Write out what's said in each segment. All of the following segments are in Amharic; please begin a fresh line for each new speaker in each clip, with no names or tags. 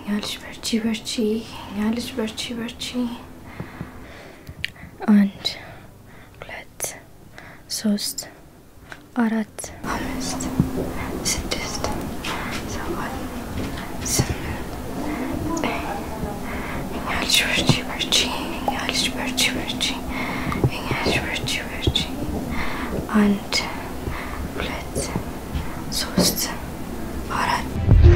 يالش برشي يالش برشي عند بلاد سوست أرات خمست ستست سبعة ثمان يالش برشي يالش برشي عند بلاد سوست أرات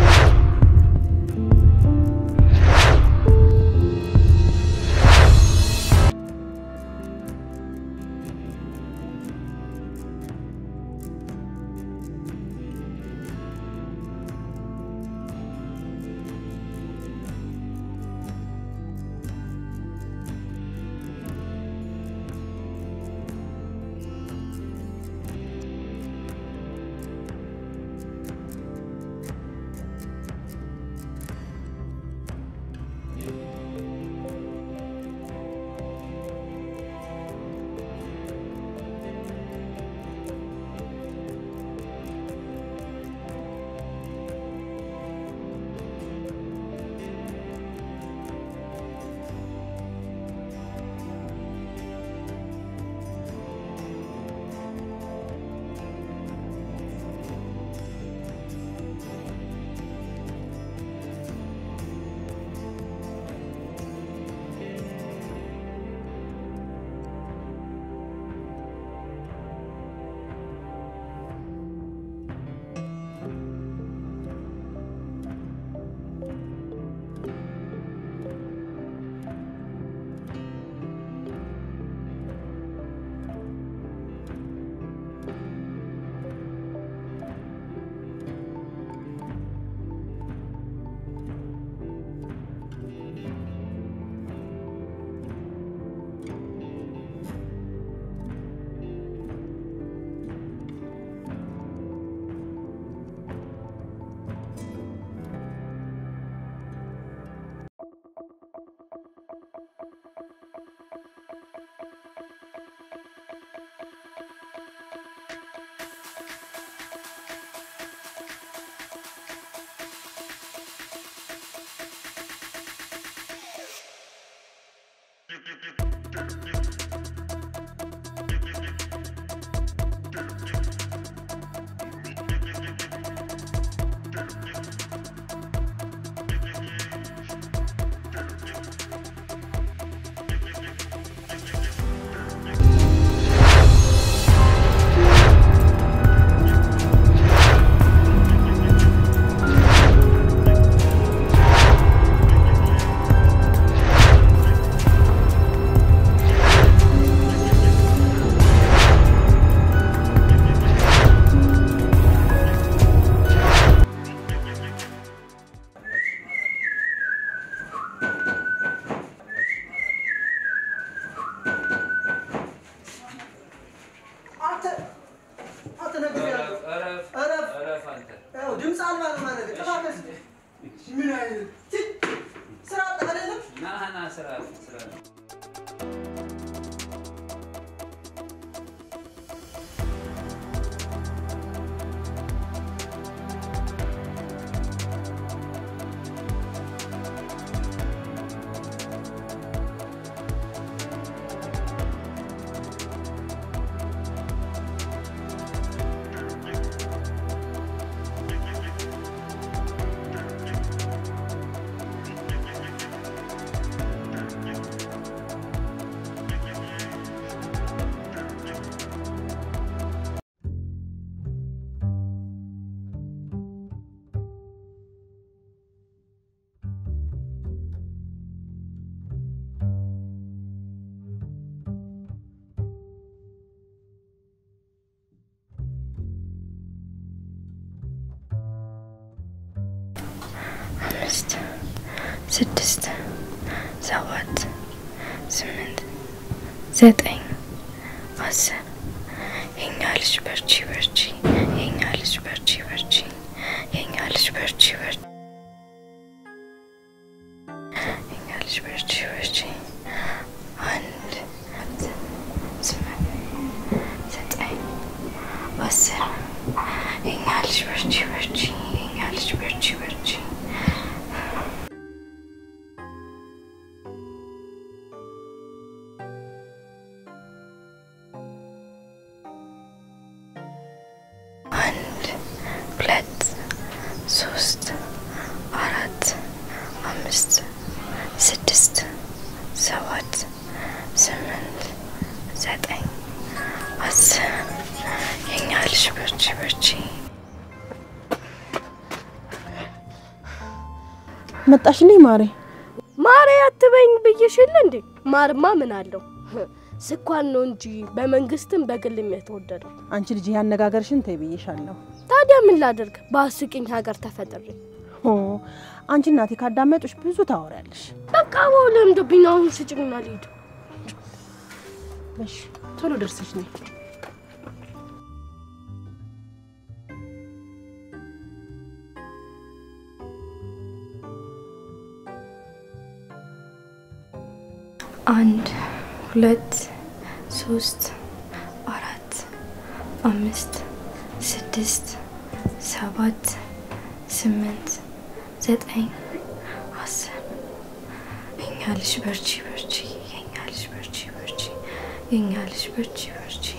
ስድስት ሰባት ስምንት ዘጠኝ አስር የኛ ልጅ በርቺ የኛ ልጅ በርቺ የኛ ልጅ በርቺ የኛ ልጅ በርቺ አንድ ስምንት ዘጠኝ አስር የኛ ልጅ በርቺ የኛ ልጅ በርቺ 3 4 5 6 7 8 9 10 ينعلش برشي
መጣሽልኝ ማሬ
አትበኝ ብዬሽል እንዴ ማርማ ምን አለው ስኳን ነው እንጂ በመንግስትም በግልም የተወደደው
አንቺ ልጅ ያነጋገርሽን ተይብይሻለሁ
ታዲያ ምን ላድርግ ባስቂኝ ሀገር ተፈጥሬ
አንቺ እናቴ ካዳመጡሽ ብዙ ታወሪያለሽ
በቃ ወለም ደብኛው ስጭኝና ልሂድ
እሺ ቶሎ ደርሰሽ ነይ
አንድ 2 3 4 5 6 7 8 9 10 ينعلش برشي ينعلش برشي ينعلش برشي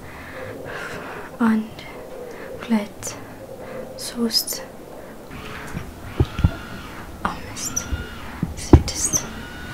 1 2 3 5 6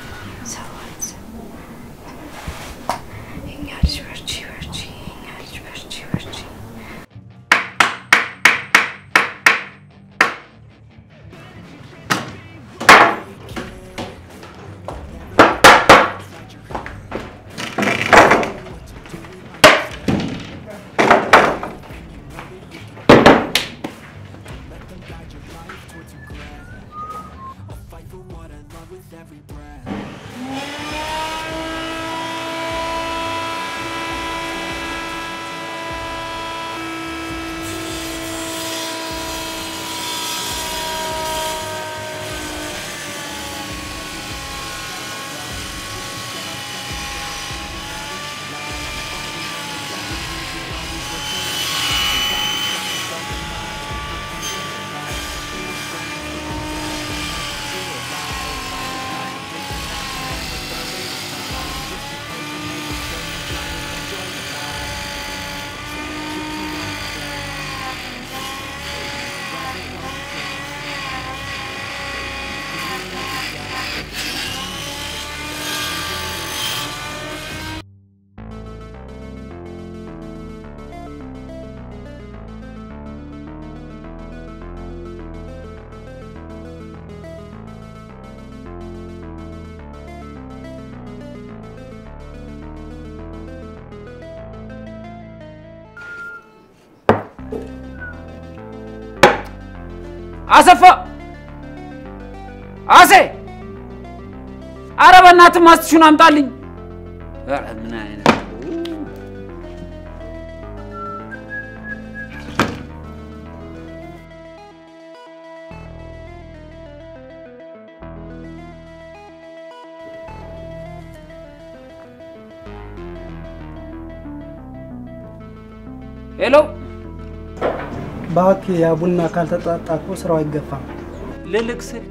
አሰፋ አሴ አረበናት ማስቹን አምጣልኝ ምን አይነት ሄሎ
ባክ ያ ቡና ካልተጣጣኩ ስራው አይገፋም
ልልክስል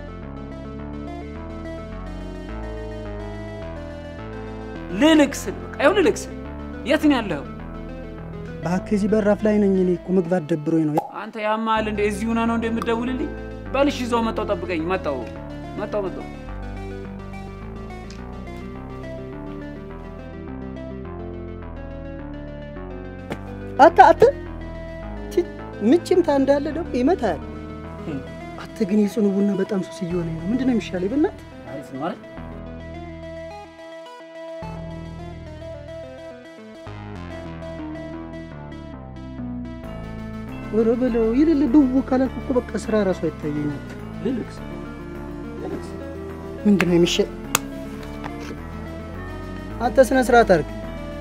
አይው ልልክስል የት ነው ያለው
ባክ እዚህ በራፍ ላይ ነኝ እኔ እኮ መግባት ደብሮኝ ነው
አንተ ያማል እንደ እዚሁ ነው እንደምደውልልኝ ባልሽ ይዘው መጣው ጠብቀኝ መጣው
አታ ምጭም ታንዳለ ደግሞ ይመታል አትግኒ ጽኑ ቡና በጣም ሱስ ይሆነ ነው ምንድነው የሚሻለው ይበናት
አሪፍ ነው አይደል
ወረበለው ይልል ዱቡ ካላልኩ እኮ በቃ ስራ ራሱ አይታየኝ
ልልክስ
ምንድነው የሚሻል አንተ ስነ ስርዓት አርግ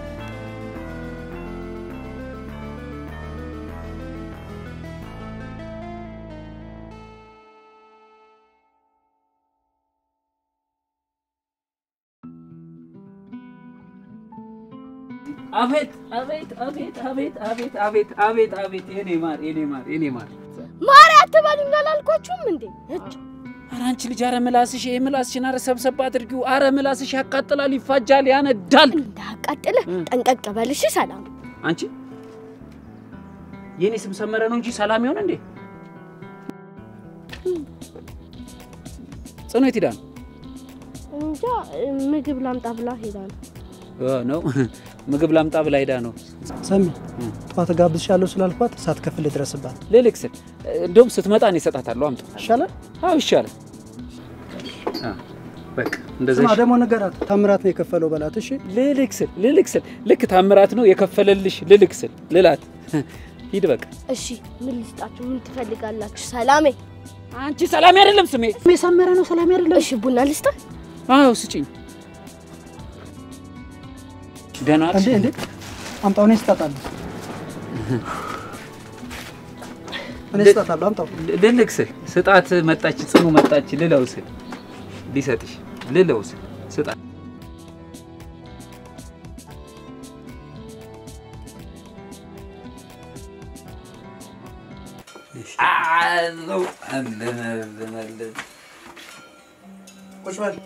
አቤት የኔ ማር
ማር አትበሉኝ አላልኳችሁም እንዴ እጭ
አራንቺ ልጅ አረ ምላስሽ የምላስሽን አረ ሰብሰብ አድርጊው አረ ምላስሽ ያቃጥላል ይፋጃል ያነዳል
እንዳቃጥለ ጠንቀቅ በልሽ ሰላም
አንቺ የኔ ስም ሰመረ ነው እንጂ ሰላም ይሆን እንዴ ጽኑ የት ሄዳ ነው?
እንጃ ምግብ ላምጣ ብላ ሄዳ ነው።
ነው ምግብ ላምጣ ብላ ሄዳ ነው።
ሰሚ ጠዋት ጋብዝሻለሁ ስላልኳት ሳትከፍል ድረስባት።
ልልክስል እንደውም ስትመጣ ነው እሰጣታለሁ። አምጣ
ይሻላል።
አዎ ይሻላል። በቃ እንደዛ
ስማ ደግሞ ነገራት ታምራት ነው የከፈለው በላት። እሺ
ልልክስል ልክ ታምራት ነው የከፈለልሽ ልልክስል ልላት። ሂድ በቃ
እሺ ምን ልስጣችሁ? ምን ትፈልጋላችሁ? ሰላሜ
አንቺ ሰላሜ አይደለም ስሜ
ሰመረ ነው ሰላሜ አይደለም።
እሺ ቡና ልስጣ?
አዎ ስጪኝ። ደህና
እንዴ አምጣው ነው ስጣታለሁ። እኔ ስጣታለሁ አምጣው።
ልልክስል ስጣት መጣች ጽኑ መጣች ልለውስል ሊሰጥሽ ልለውስል ስጣት አለው አለመለመለ
ቁጭ በል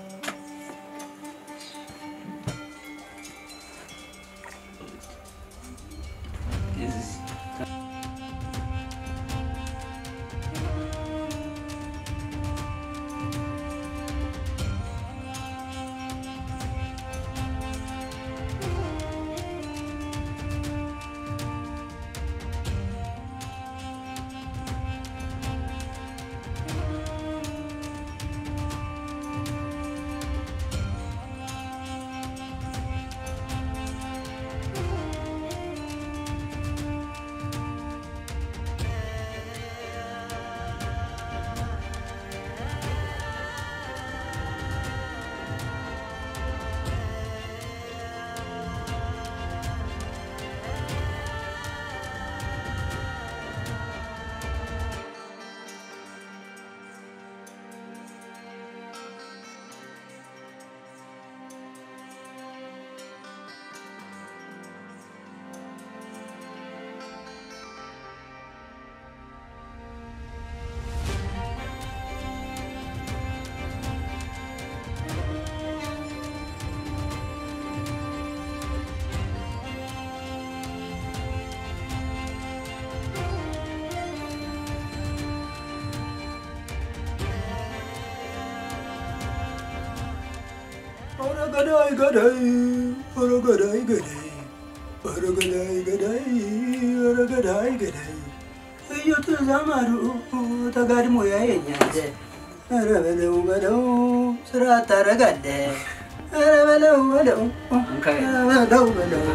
ገዳይ እዩት ዘመዱ ተጋድሞ ያየኛል። ኧረ በለው ስራ ታረጋለህ። ኧረ በለው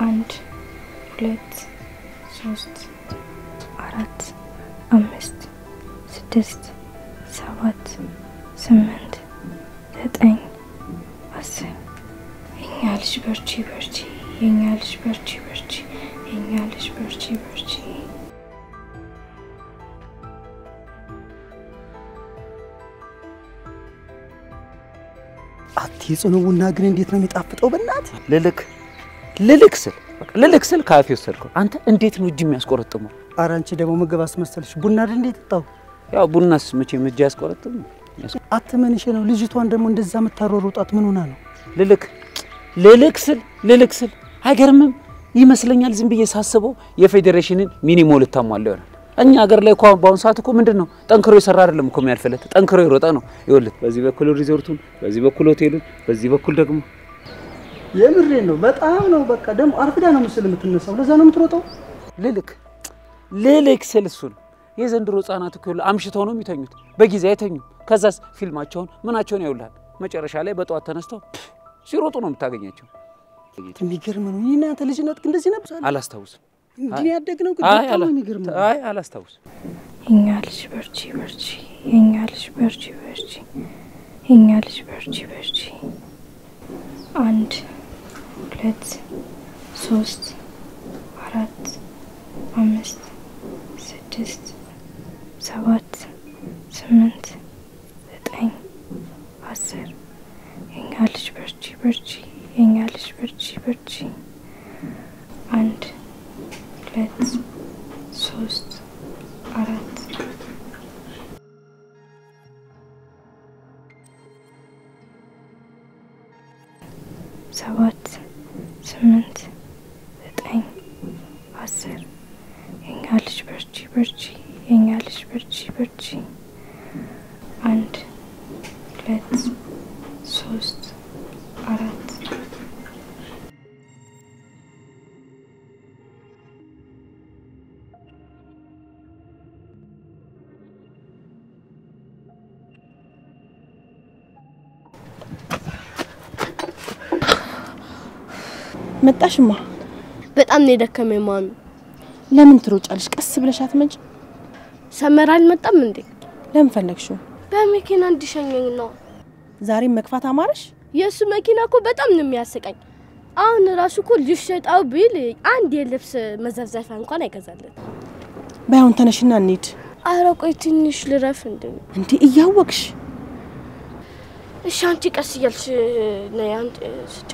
1 2 3 4 5 6 7 8 9 10 የኛ ልጅ በርቺ በርቺ የኛ ልጅ በርቺ በርቺ የኛ ልጅ በርቺ በርቺ
አትይጽኑ ቡና ግን እንዴት ነው የሚጣፍጠው በእናት
ልልክ ስል ካፌ ወሰድኩ አንተ እንዴት ነው እጅ የሚያስቆረጥመው
ኧረ አንቺ ደግሞ ምግብ አስመሰልሽ ቡና አይደል እንዴት ጠጣው
ያው ቡናስ መቼም እጅ ያስቆረጥም
አትመንሽ ነው ልጅቷን ደግሞ እንደዛ መታሮሩጣት ምን ሆና ነው
ልልክ ስል አይገርምም ይመስለኛል ዝም ብዬ ሳስበው የፌዴሬሽንን ሚኒሞ ልታሟለው ይሆናል እኛ ሀገር ላይ እኮ ባሁን ሰዓት እኮ ምንድነው ጠንክሮ ይሰራ አይደለም እኮ የሚያልፈለት ጠንክሮ ይሮጣ ነው ይወልት በዚህ በኩል ሪዞርቱን በዚህ በኩል ሆቴሉን በዚህ በኩል ደግሞ
የምሬን ነው በጣም ነው በቃ ደግሞ አርፍዳ ነው ምስል የምትነሳው ለዛ ነው የምትሮጠው ልልክ ስል እሱን የዘንድሮ ህፃናት እኮ አምሽተው ነው የሚተኙት በጊዜ አይተኙም ከዛስ ፊልማቸውን ምናቸውን ያውላል መጨረሻ ላይ በጧት ተነስተው ሲሮጡ ነው የምታገኛቸው የሚገርም ነው እናንተ ልጅነት እንደዚህ ነበር
አላስታውስም
እንዴ ያደግነው ግን በጣም የሚገርም ነው
አላስታውስም
የኛ ልጅ በርቺ በርቺ የኛ ልጅ በርቺ በርቺ የኛ ልጅ በርቺ በርቺ 1 2 3 4 5 6 7 8 9 10 የኛ ልጅ በርቺ በርቺ የኛ ልጅ በርቺ በርቺ 1 2 3 4 7 8 9 10 የኛ ልጅ በርቺ በርቺ የኛ ልጅ በርቺ በርቺ 1 2 3 4
መጣሽማ
በጣም ነው የደከመኝ ማሚ
ለምን ትሮጫለሽ ቀስ ብለሽ አትመጭ
ሰመራ አልመጣም እንዴ
ለምን ፈለግሽው
በመኪና እንዲሸኘኝ ነው
ዛሬ መክፋት አማረሽ
የሱ መኪና እኮ በጣም ነው የሚያስቀኝ አሁን ራሱ እኮ ልሽጣው ቢል አንድ የልብስ መዘፍዘፊያ እንኳን አይገዛለት
ባይሆን ተነሽና እንሂድ
ኧረ ቆይ ትንሽ ልረፍ
እንዴ እያወቅሽ
እሺ አንቺ ቀስ እያልሽ ነይ አንተ ስጭ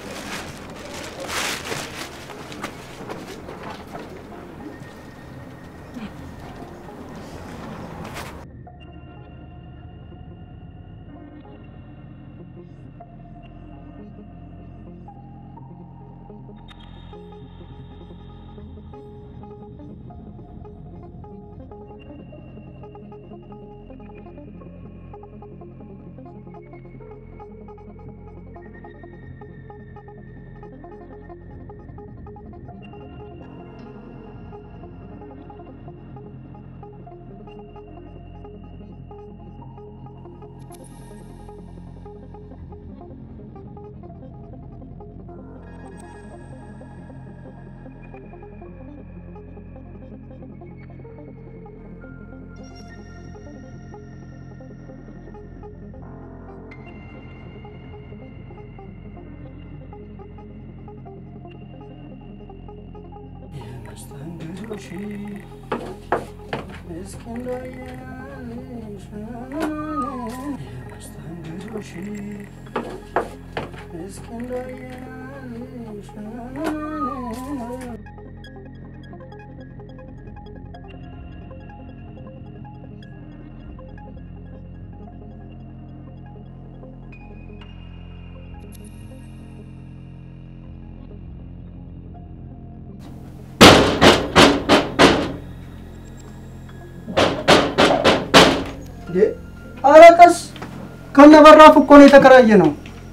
አራቀስ ከነበራፍ እኮ ነው የተከራየ ነው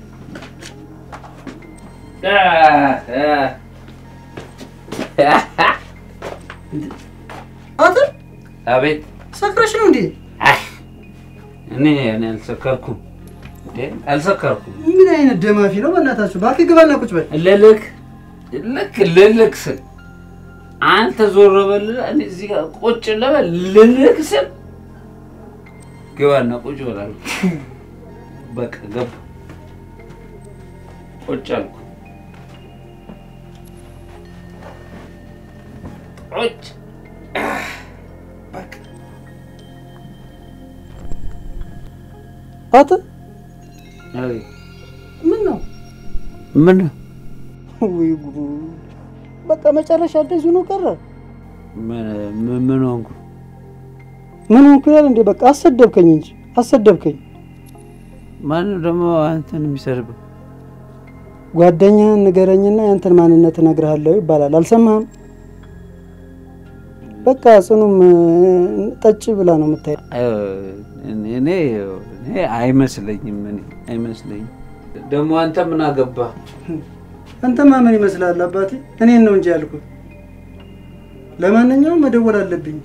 አተ
አቤት
ሰክረሽ ነው እንዴ
እኔ አልሰከርኩም አልሰከርኩም
ምን አይነት ደማፊ ነው በእናታችሁ ባክ ግባና ቁጭ በል
ለልክ لك للكسل أنت زور بل أنا زي قوتش لا للكسل كوانا قوتش ولا بك قب قوتش لك قوتش بك
هات
أي
منه
ويقولوا بقى መጨረሻ እንደዚህ ነው ቀረ
ምን ሆንኩ
ይላል እንዴ በቃ አሰደብከኝ እንጂ አሰደብከኝ
ማን ደግሞ አንተን የሚሰርበው
ጓደኛህን ንገረኝና ያንተን ማንነት እነግርሃለሁ ይባላል አልሰማህም በቃ ጽኑም ጠጭ ብላ ነው የምታይ
እኔ አይመስለኝም ደግሞ አንተ ምን አገባ
አንተማ ምን ይመስላል አባቴ እኔን ነው እንጂ ያልኩት ለማንኛውም መደወል አለብኝ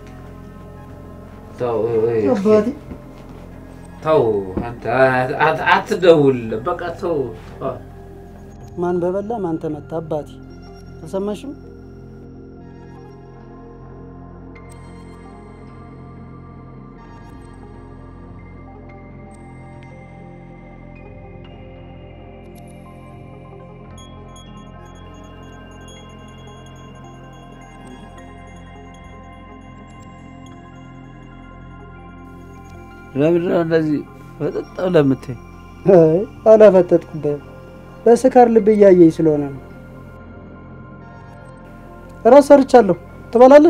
አባቴ
ተው አንተ አትደውል በቃ ተው
ማን በበላ ማን ተመታ አባቴ ተሰማሽም
ለምን እንደዚህ ፈጠጣው ለምትይ
አይ አላፈጠጥኩበት በስካር ልብ ያያየኝ ስለሆነ ነው ራስ ሰርቻለሁ ትበላለህ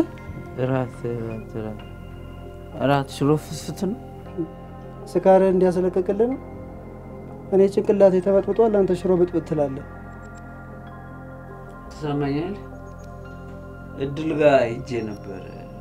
ራት ሽሮፍስፍት ነው
ስካር እንዲያስለቀቅልህ ነው እኔ ጭንቅላቴ ተበጥብጧል አንተ ሽሮ ብጥብጥ ትላለህ
ተሰማኛል እድል ጋር ሂጄ ነበር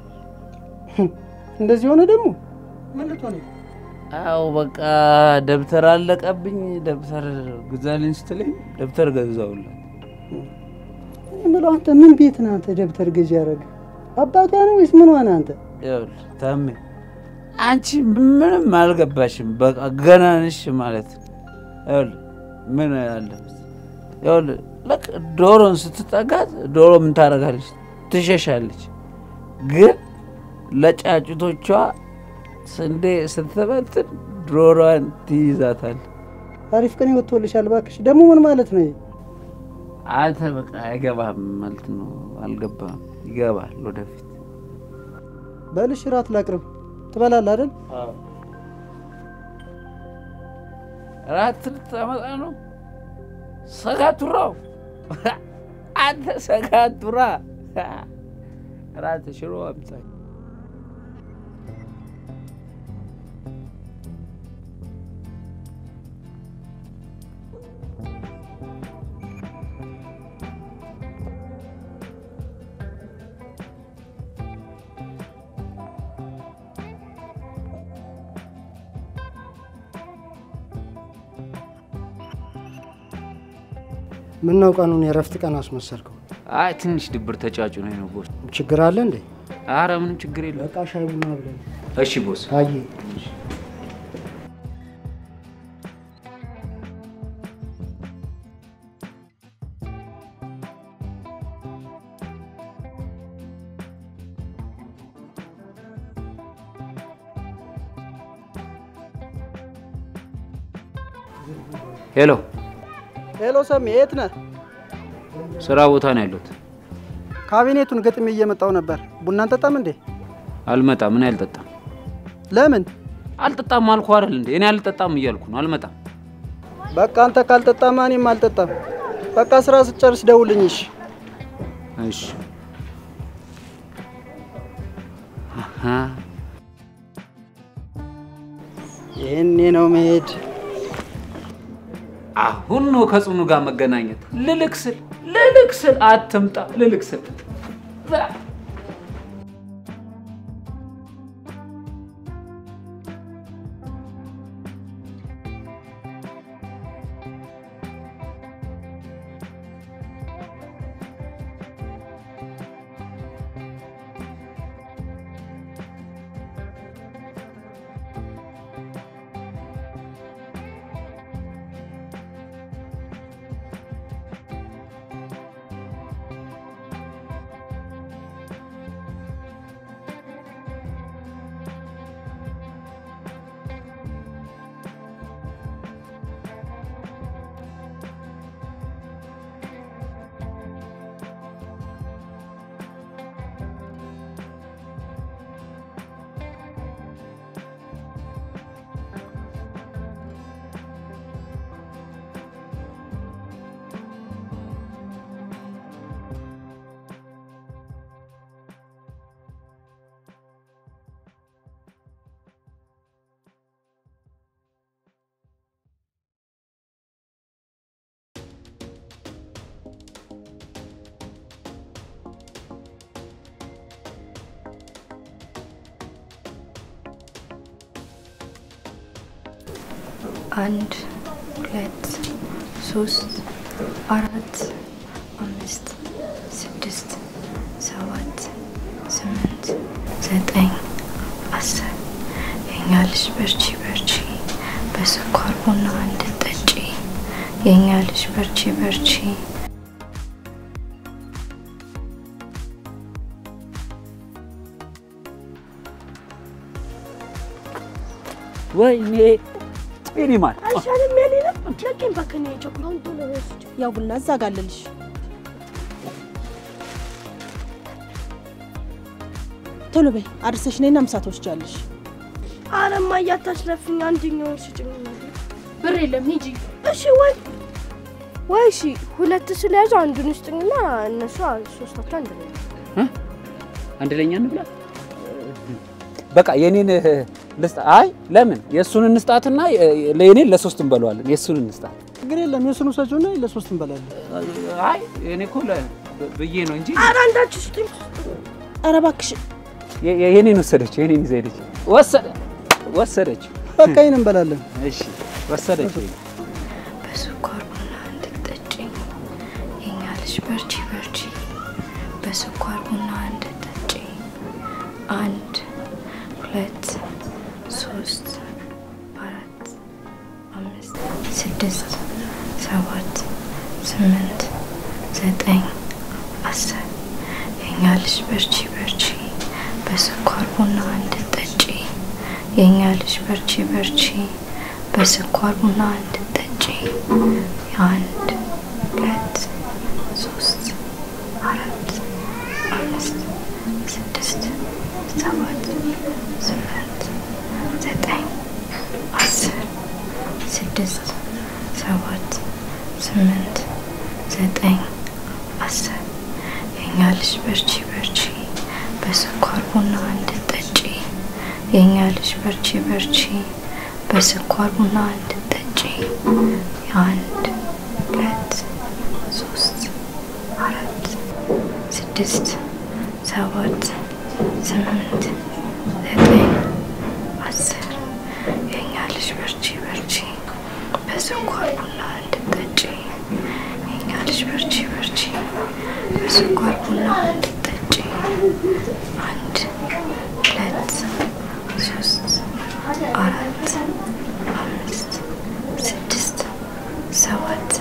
እንደዚህ ሆነ ደግሞ ምን ልትሆን
አው በቃ ደብተር አለቀብኝ ደብተር ግዛልኝ ስትለኝ ደብተር ገዛውልኝ
ምንለው አንተ ምን ቤት ነህ አንተ ደብተር ገዢ ያረግ አባቷ ነው ወይስ ምን ሆነ አንተ
ይኸውል ታሜ አንቺ ምንም አልገባሽም በቃ ገና ነሽ ማለት ይኸውል ምን አለበት ይኸውል ለክ ዶሮን ስትጠጋት ዶሮ ምን ታረጋለች ትሸሻለች ግን ለጫጩቶቿ ስንዴ ስትበትን ዶሮን ትይዛታል
አሪፍ ቀን ይወጥቶልሻል ባክሽ ደግሞ ምን ማለት ነው
አንተ በቃ አይገባም ማለት ነው አልገባም ይገባል ወደፊት
በልሽ ራት ላቅርብ ትበላለህ አይደል
አዎ ራት ተመጣ ነው ሰጋቱራው አንተ ሰጋቱራ ራት ሽሮ አምጣ
ምን ነው ቀኑን የረፍት ቀን አስመሰልከው
አይ ትንሽ ድብር ተጫጩ ነው ቦስ
ችግር አለ እንዴ
አረ ምንም ችግር የለም
በቃ ሻይ ቡና ብለን
እሺ ቦስ
አይ ሄሎ ሰሚ የት ነህ
ስራ ቦታ ነው ያለሁት
ካቢኔቱን ገጥሜ እየመጣው ነበር ቡና እንጠጣም እንዴ
አልመጣም ምን አልጠጣም
ለምን
አልጠጣም አልኩ አይደል እንዴ እኔ አልጠጣም እያልኩ ነው አልመጣም
በቃ አንተ ካልጠጣማ እኔም አልጠጣም በቃ ስራ ስጨርስ ደውልኝ እሺ
እሺ
ይሄኔ ነው መሄድ
አሁን ነው ከጽኑ ጋር መገናኘት ልልክስል አትምጣ ልልክስል
1 2 3 4 5 6 7 8 9 10 የኛ ልጅ በርቺ በርቺ በስኳር ቡና እንድትጠጪ የኛ ልጅ በርቺ በርቺ
ወይኔ ማር
አይሻልም ያለና ለኪን ባከነ ቸኮላውን ተለበስ
ያው ቡና አዛጋለልሽ ቶሎ በይ አድርሰሽ ነይና ምሳ ትወስጃለሽ
አረማ ያታስለፍኝ አንደኛውን ስጭኝ
ብር የለም ሂጂ
እሺ ወይ እሺ ሁለት ስለያዙ አንዱን ስጥኝና እነሱ ሶስታቸው
አንድ ለኛ እንብላ በቃ የኔን ልስጣ አይ ለምን የሱን እንስጣትና ለኔን ለሶስት እንበለዋለን የሱን እንስጣት
ግን የለም የሱን ሰጆና ለሶስት እንበላለን
አይ እኔ እኮ በዬ ነው እንጂ
አራንዳችሁ ስጥኝ
ኧረ እባክሽ
የኔን ወሰደች የኔን ይዘይደች ወሰደች
በቃ ይሄን እንበላለን
እሺ ወሰደች
በስኳር ቡና እንድትጠጪ የኛ ልጅ በርቺ በርቺ በስኳር ቡና እንድትጠጪ 1 2 3 4 5 6 7 8 9 10 የኛ ልጅ በርቺ በርቺ በስኳር ቡና እንድትጠጪ የኛ ልጅ በርቺ በርቺ በስኳር ቡና እንድትጠጪ 1 2 3 4 5 6 7 8 9 10 6 7 8 9 10 የኛ ልጅ በርቺ በርቺ በስኳር ቡና እንድትጠጪ የኛ ልጅ በርቺ በርቺ በስኳር ቡና እንድትጠጪ 1 2 3 4 6 7 8 9 10 የኛ ልጅ በርቺ በርቺ በስኳር ቡና እንድትጠጪ የኛ ልጅ በርቺ በርቺ በስኳር ቡና እንድትጠጪ 1 2 3 4 5 6 7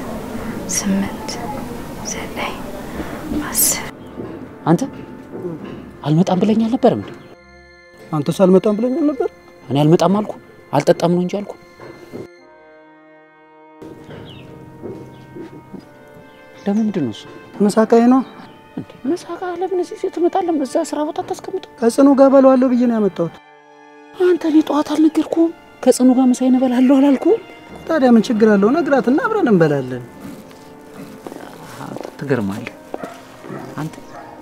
8 9 10
አንተ አልመጣም ብለኝ አልነበረም እንዴ
አንተስ አልመጣም ብለኝ ነበር
እኔ አልመጣም አልኩ አልጠጣም ነው እንጂ አልኩ ለምንድን ነው እሱ
መሳቃዬ ነው
እንዴ መሳቃ ለምን እዚህ ትመጣለህ በዛ ስራ ቦታ ተስቀምጥ
ከጽኑ ጋር በለዋለሁ ብዬ ነው ያመጣሁት
አንተ ሊጧት አልነገርኩም ከጽኑ ጋር መሳይ እንበላለሁ አላልኩም
ታዲያ ምን ችግር አለው ነግራትና አብረን እንበላለን
ትገርማለህ አንተ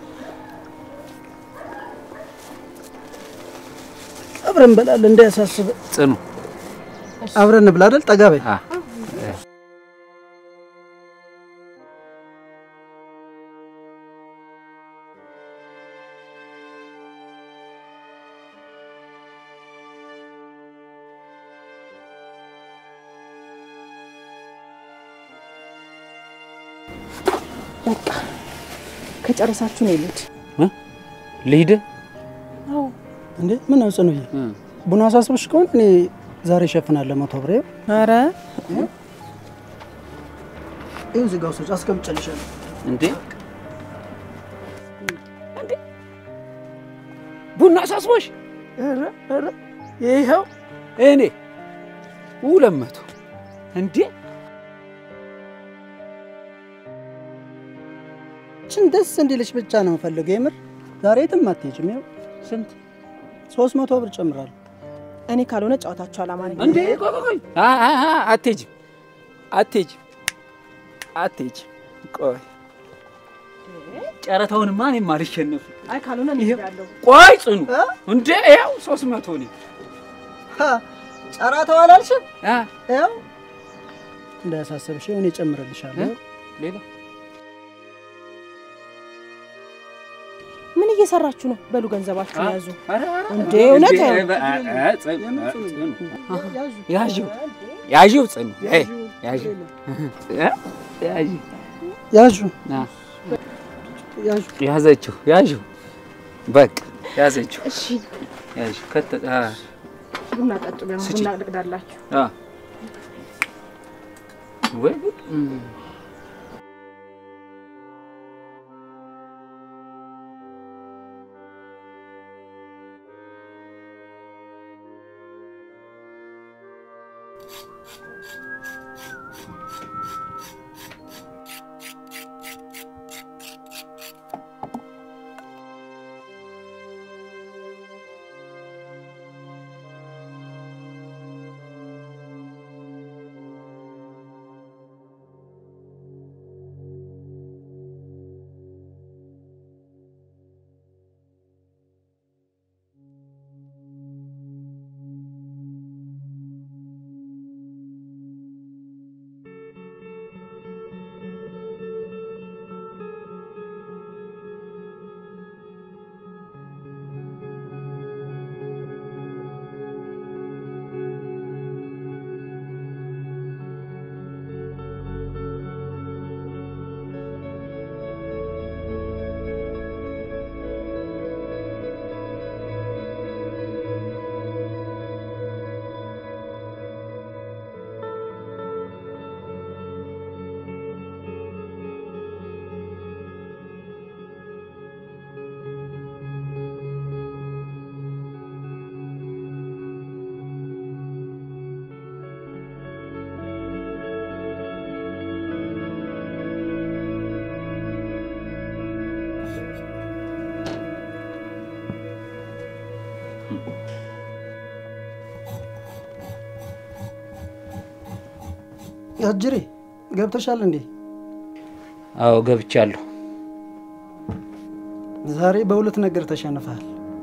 አብረን እንበላለን እንዳያሳስብ
ጽኑ
አብረን እንብላ አይደል ጠጋ በይ
በቃ ከጨረሳችሁ ነው ልጅ
ልሂድ
አው
እንዴ ምን ነው ጽኑዬ ቡና አሳስብሽ ከሆነ እኔ ዛሬ ሸፍናለሁ 100 ብር
ኧረ
ይሄን ዝጋው ሰጭ አስቀምጨልሻለሁ
እንዴ ቡና አሳስቦሽ
ኧረ ይሄው
እኔ 200 እንዴ
ደስ እንዲልሽ ብቻ ነው ፈልገው የምር ዛሬ የትም አትሄጂም ይኸው ስንት 300 ብር ጨምራለሁ
እኔ ካልሆነ ጫውታችሁ አላማረኝ
እንዴ ቆይ አትሄጂ ቆይ ጨረታውንማ እኔም አልሸነፍ
አይ ካልሆነ እንሄዳለሁ
ቆይ ጽኑ እንዴ ያው 300 ነው
ጨረታው አላልሽም ያው እንዳያሳስብሽ እኔ ጨምርልሻለሁ
ሌላ
ምን እየሰራችሁ ነው በሉ ገንዘባችሁን ያዙ እንዴ እውነት
ያዢው ጽኑ ያዢ ያዢ
ያዡ
ያዘችው ያዢው በቃ ያዘችው እሺ ያዢ
ቡና ጠጡ ቡና ልቅዳላችሁ
ወይ
አጅሬ ገብተሻል እንዴ?
አዎ ገብቻለሁ።
ዛሬ በሁለት ነገር ተሸንፈሃል።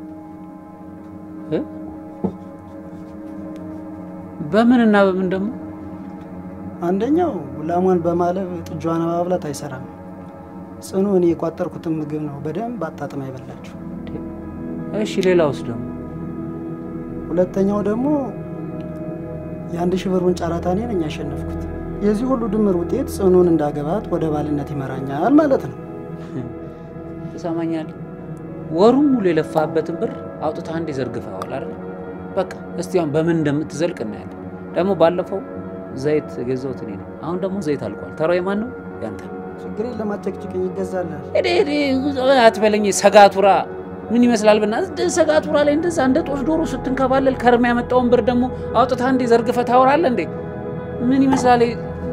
በምንና በምን ደግሞ?
አንደኛው ላሟን በማለብ ጥጇን ማብላት አይሰራም። ጽኑ እኔ የቋጠርኩትን ምግብ ነው በደንብ አጣጥማ ይበላችሁ።
እሺ ሌላውስ ደግሞ?
ሁለተኛው ደግሞ የ1000 ብሩን ጨረታ እኔ ነኝ ያሸነፍኩት። የዚህ ሁሉ ድምር ውጤት ጽኑን እንዳገባት ወደ ባልነት ይመራኛል ማለት ነው።
ተሰማኛለህ? ወሩን ሙሉ የለፋበትን ብር አውጥታ አንዴ ዘርግፈዋል አይደል? በቃ እስቲ አሁን በምን እንደምትዘልቅ እናያለን። ደግሞ ባለፈው ዘይት ገዛሁት እኔ ነው። አሁን ደግሞ ዘይት አልቋል። ተራው የማን ነው? ያንተ።
ችግር የለም አጨቅጭቀኝ ይገዛል።
አትበለኝ። ሰጋቱራ ምን ይመስላል? ሰጋቱራ ላይ እንደዛ እንደ ጦስ ዶሮ ስትንከባለል ከርም ያመጣውን ብር ደግሞ አውጥታ አንዴ ዘርግፈ ታወራለህ እንዴ? ምን ይመስላል?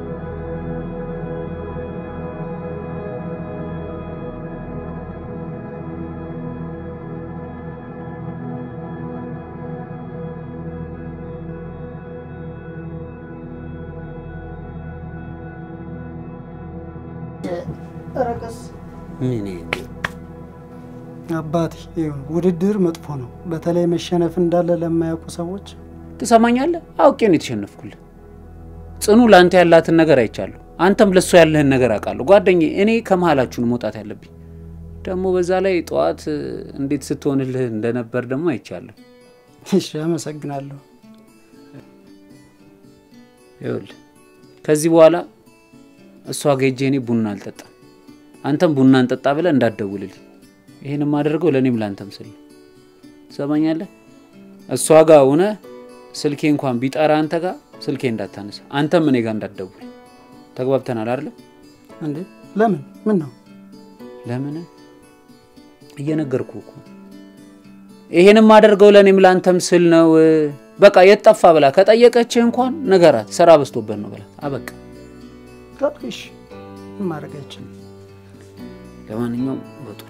ተረከስ
ምን
አባቴ ውድድር መጥፎ ነው። በተለይ መሸነፍ እንዳለ ለማያውቁ ሰዎች።
ትሰማኛለህ? አውቄ ነው የተሸነፍኩልህ። ጽኑ ላንተ ያላትን ነገር አይቻለሁ። አንተም ለሷ ያለህን ነገር አውቃለሁ። ጓደኛዬ እኔ ከመሃላችሁ ነው መውጣት ያለብኝ። ደግሞ በዛ ላይ ጧት እንዴት ስትሆንልህ እንደነበር ደግሞ አይቻለሁ።
እሺ አመሰግናለሁ።
ይኸውልህ ከዚህ በኋላ እሷ ጋር ሄጄ እኔ ቡና አልጠጣም። አንተም ቡና እንጠጣ ብለህ እንዳትደውልልኝ። ይሄንም አደረገው ለኔም ላንተም ስል ትሰማኛለህ? እሷ ጋር ሆነ ስልኬ እንኳን ቢጠራ አንተ ጋር ስልኬ እንዳታነሳ፣ አንተም እኔ ጋር እንዳትደውል። ተግባብተናል አይደል?
እንዴ ለምን? ምን ነው?
ለምን እየነገርኩህ እኮ። ይሄንም አደረገው ለኔም ላንተም ስል ነው። በቃ የጠፋ ብላ ከጠየቀችህ እንኳን ነገራት። ስራ በዝቶበት ነው ብላት። አበቃ።
ታጥቂሽ ማረጋችን።
ለማንኛውም ወጡልኝ።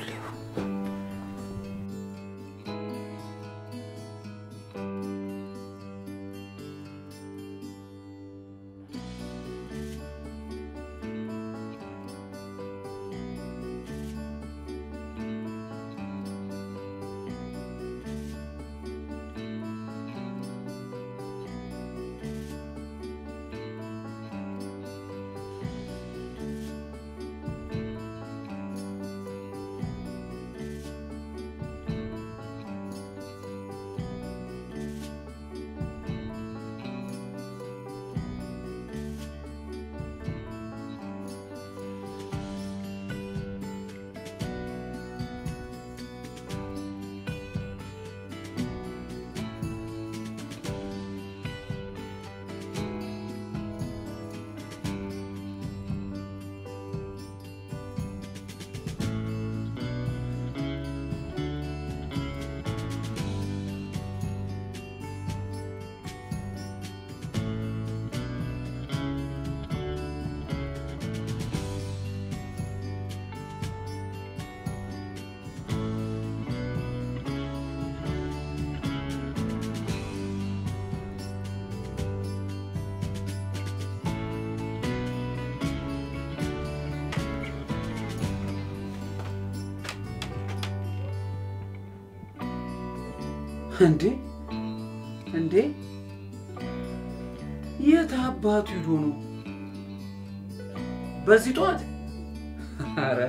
እንዴ የት አባቱ ሄዶ ነው በዚህ ጧት? አረ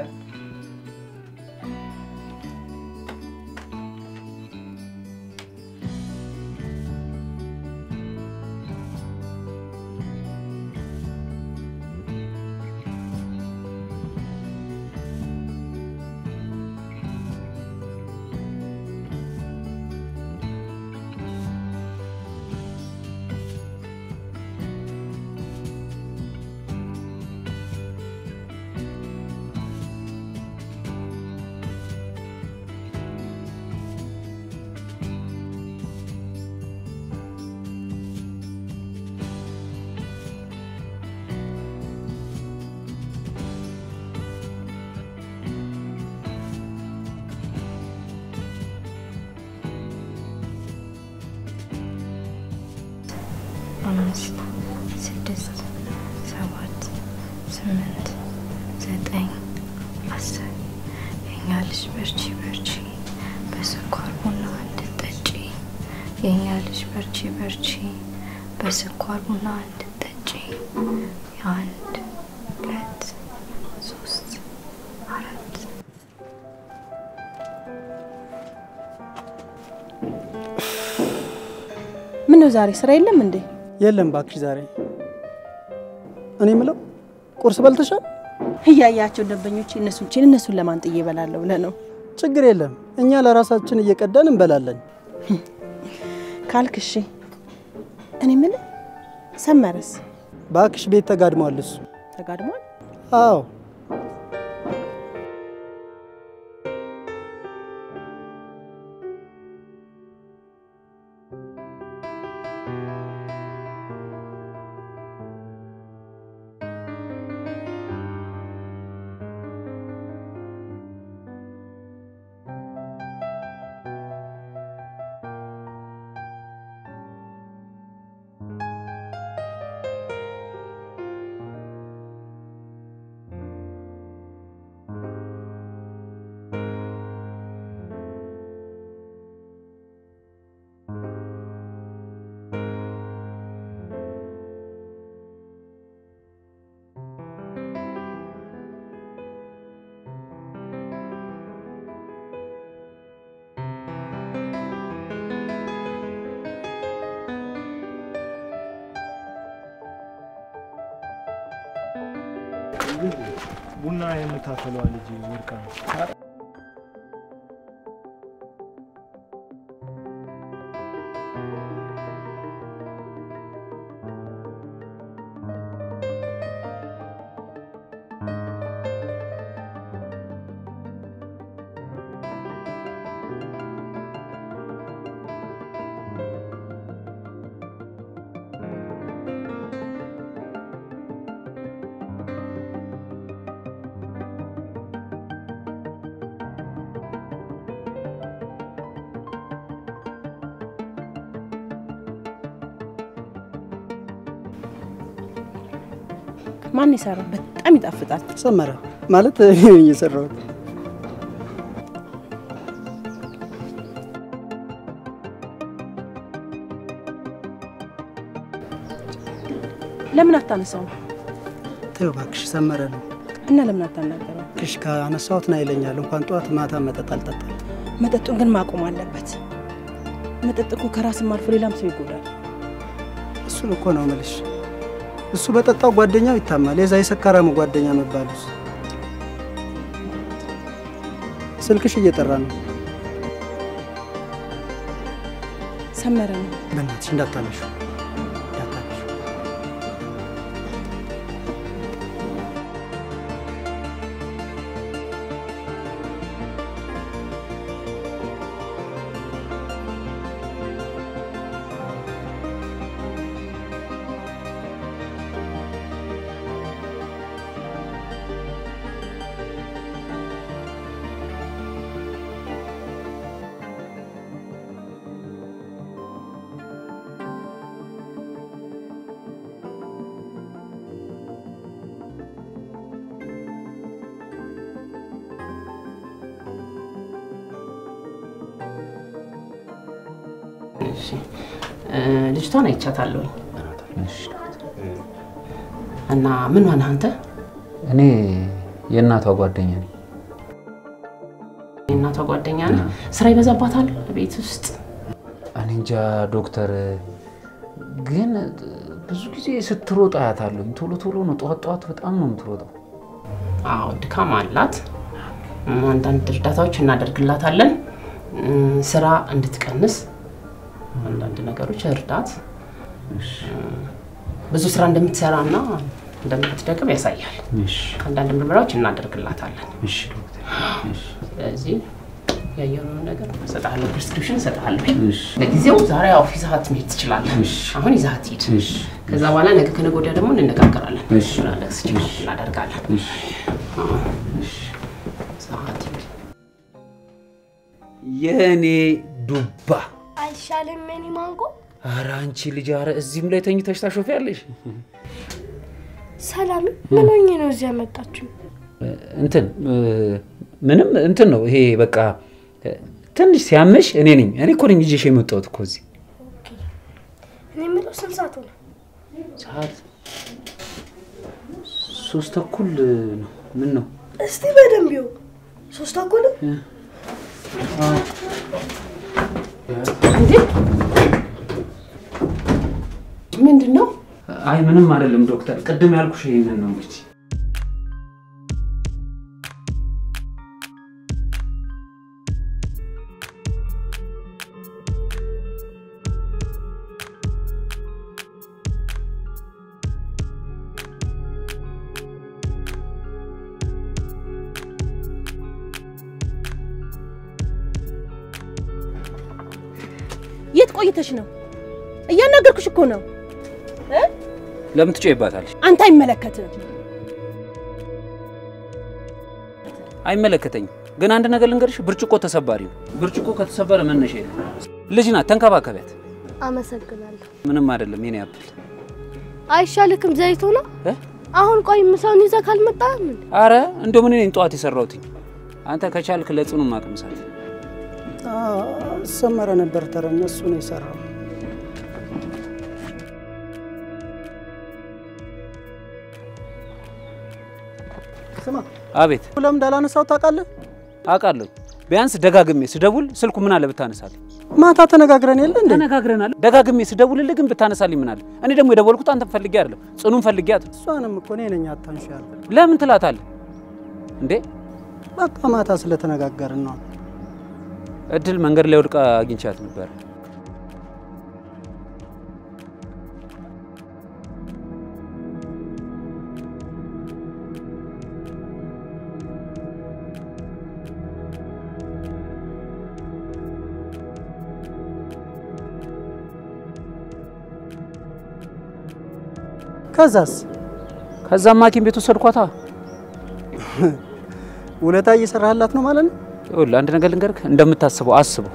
ስድስት ሰባት ስምንት ዘጠኝ አስር የኛ ልጅ በርቺ በርቺ በስኳር ቡና እንድትጠጪ የኛ ልጅ በርቺ በርቺ በስኳር ቡና እንድትጠጪ 1 2 3 4
ምን ነው ዛሬ ስራ የለም እንዴ?
የለም ባክሽ ዛሬ እኔ ምለው ቁርስ በልተሻል?
እያያቸው ደንበኞች እነሱን ለማን ጥዬ እበላለሁ ብለህ ነው?
ችግር የለም እኛ ለራሳችን እየቀዳን እንበላለን
ካልክሽ እኔ ምን ሰመረስ?
ባክሽ ቤት ተጋድሟል እሱ።
ተጋድሟል?
አዎ
ቡና የምታፈለው ልጅ ወርቃ
ማን ይሰራው? በጣም ይጣፍጣል።
ሰመረ ማለት እኔ እየሰራው
ለምን አታነሳው?
ተው ባክሽ ሰመረ ነው
እና ለምን አታናገረው?
ክሽ ካነሳውት ና ይለኛል። እንኳን ጧት ማታ መጠጥ አልጠጣም።
መጠጡን ግን ማቆም አለበት። መጠጥ እኮ ከራስም አልፎ ሌላም ሰው ይጎዳል።
እሱን እኮ ነው መልሽ። እሱ በጠጣው ጓደኛው ይታማል። የዛ የሰካራሙ ጓደኛ መባሉስ። ስልክሽ እየጠራ ነው።
ሰመረ ነው።
በእናትሽ እንዳታነሺ።
እሺ ልጅቷን አይቻታለሁ እና ምን ሆነ አንተ
እኔ የእናቷ ጓደኛ ነኝ
የእናቷ ጓደኛ ነህ ስራ ይበዛባታል ቤት ውስጥ
እኔ እንጃ ዶክተር ግን ብዙ ጊዜ ስትሮጥ አያታለሁ ቶሎ ቶሎ ነው ጧት በጣም ነው የምትሮጠው
አዎ ድካም አላት አንዳንድ እርዳታዎች እናደርግላታለን ስራ እንድትቀንስ አንዳንድ ነገሮች እርዳት ብዙ ስራ እንደምትሰራና እንደምትደክም ያሳያል እሺ አንዳንድ ምርመራዎች እናደርግላታለን
እሺ ዶክተር እሺ
ስለዚህ ያየነው ነገር ሰጣለሁ ፕሪስክሪፕሽን ሰጣለሁ ለጊዜው ዛሬ ኦፊስ ሀት መሄድ ትችላለህ አሁን ይዛት ሂድ ከዛ በኋላ ነገ ከነገ ወዲያ ደግሞ እንነጋገራለን እሺ ላክስ እናደርጋለን እሺ ሰዓት
የኔ ዱባ
አይሻልም ምን ማንጎ
ኧረ አንቺ ልጅ ኧረ እዚህም ላይ ተኝተሽ ታሾፊያለሽ
ሰላም ምን ሆኜ ነው እዚህ ያመጣችሁ
እንትን ምንም እንትን ነው ይሄ በቃ ትንሽ ሲያመሽ እኔ እኮ ነኝ ይዤሽ የመጣሁት እኮ እዚህ
ኦኬ እኔ ምለው ስንት ሰዓት ሆነ
ሰዓት 3:30 ነው ምን ነው
እስቲ በደንብ ይው 3:30
እንዴ ምንድነው
አይ ምንም አይደለም ዶክተር ቅድም ያልኩሽ ይሄንን ነው እንግዲህ
የት ቆይተሽ ነው እያናገርኩሽ እኮ ነው
ለምን ትጮይባታለሽ
አንተ
አይመለከተኝም ግን አንድ ነገር ልንገርሽ ብርጭቆ ተሰባሪው ብርጭቆ ከተሰበረ መነሽ የለም ልጅ ናት ተንከባከቢያት
አመሰግናለሁ
ምንም አይደለም የኔ አፕል
አይሻልክም ዘይት ሆነ አሁን ቆይ ምሳውን ይዘህ ካልመጣ ምን
አረ እንደው ምን ነኝ ጧት የሰራሁት አንተ ከቻልክ ለጽኑ ማቅምሳት
ሰመረ ነበር ተረኛ እሱ ነው የሰራው ስማ
አቤት
ለምን እንዳላነሳው ታውቃለህ
አውቃለሁ ቢያንስ ደጋግሜ ስደውል ስልኩ ምን አለ ብታነሳልኝ
ማታ ተነጋግረን የለ እንዴ
ተነጋግረናል ደጋግሜ ስደውልልህ ግን ብታነሳልኝ ምን አለ እኔ ደግሞ የደወልኩት አንተን ፈልጌ አይደለም ጽኑን ፈልጌያት
እሷንም እኮ ነኝ አታንሽ ያለ
ለምን ትላታለህ እንዴ
በቃ ማታ ስለተነጋገርን ነው
እድል መንገድ ላይ ወድቃ አግኝቻት ነበር ከዛም ማኪን ቤት ወሰድኳታ
ውለታ እየሰራህላት ነው ማለት ነው
ይኸውልህ አንድ ነገር ልንገርህ እንደምታስበው አስበው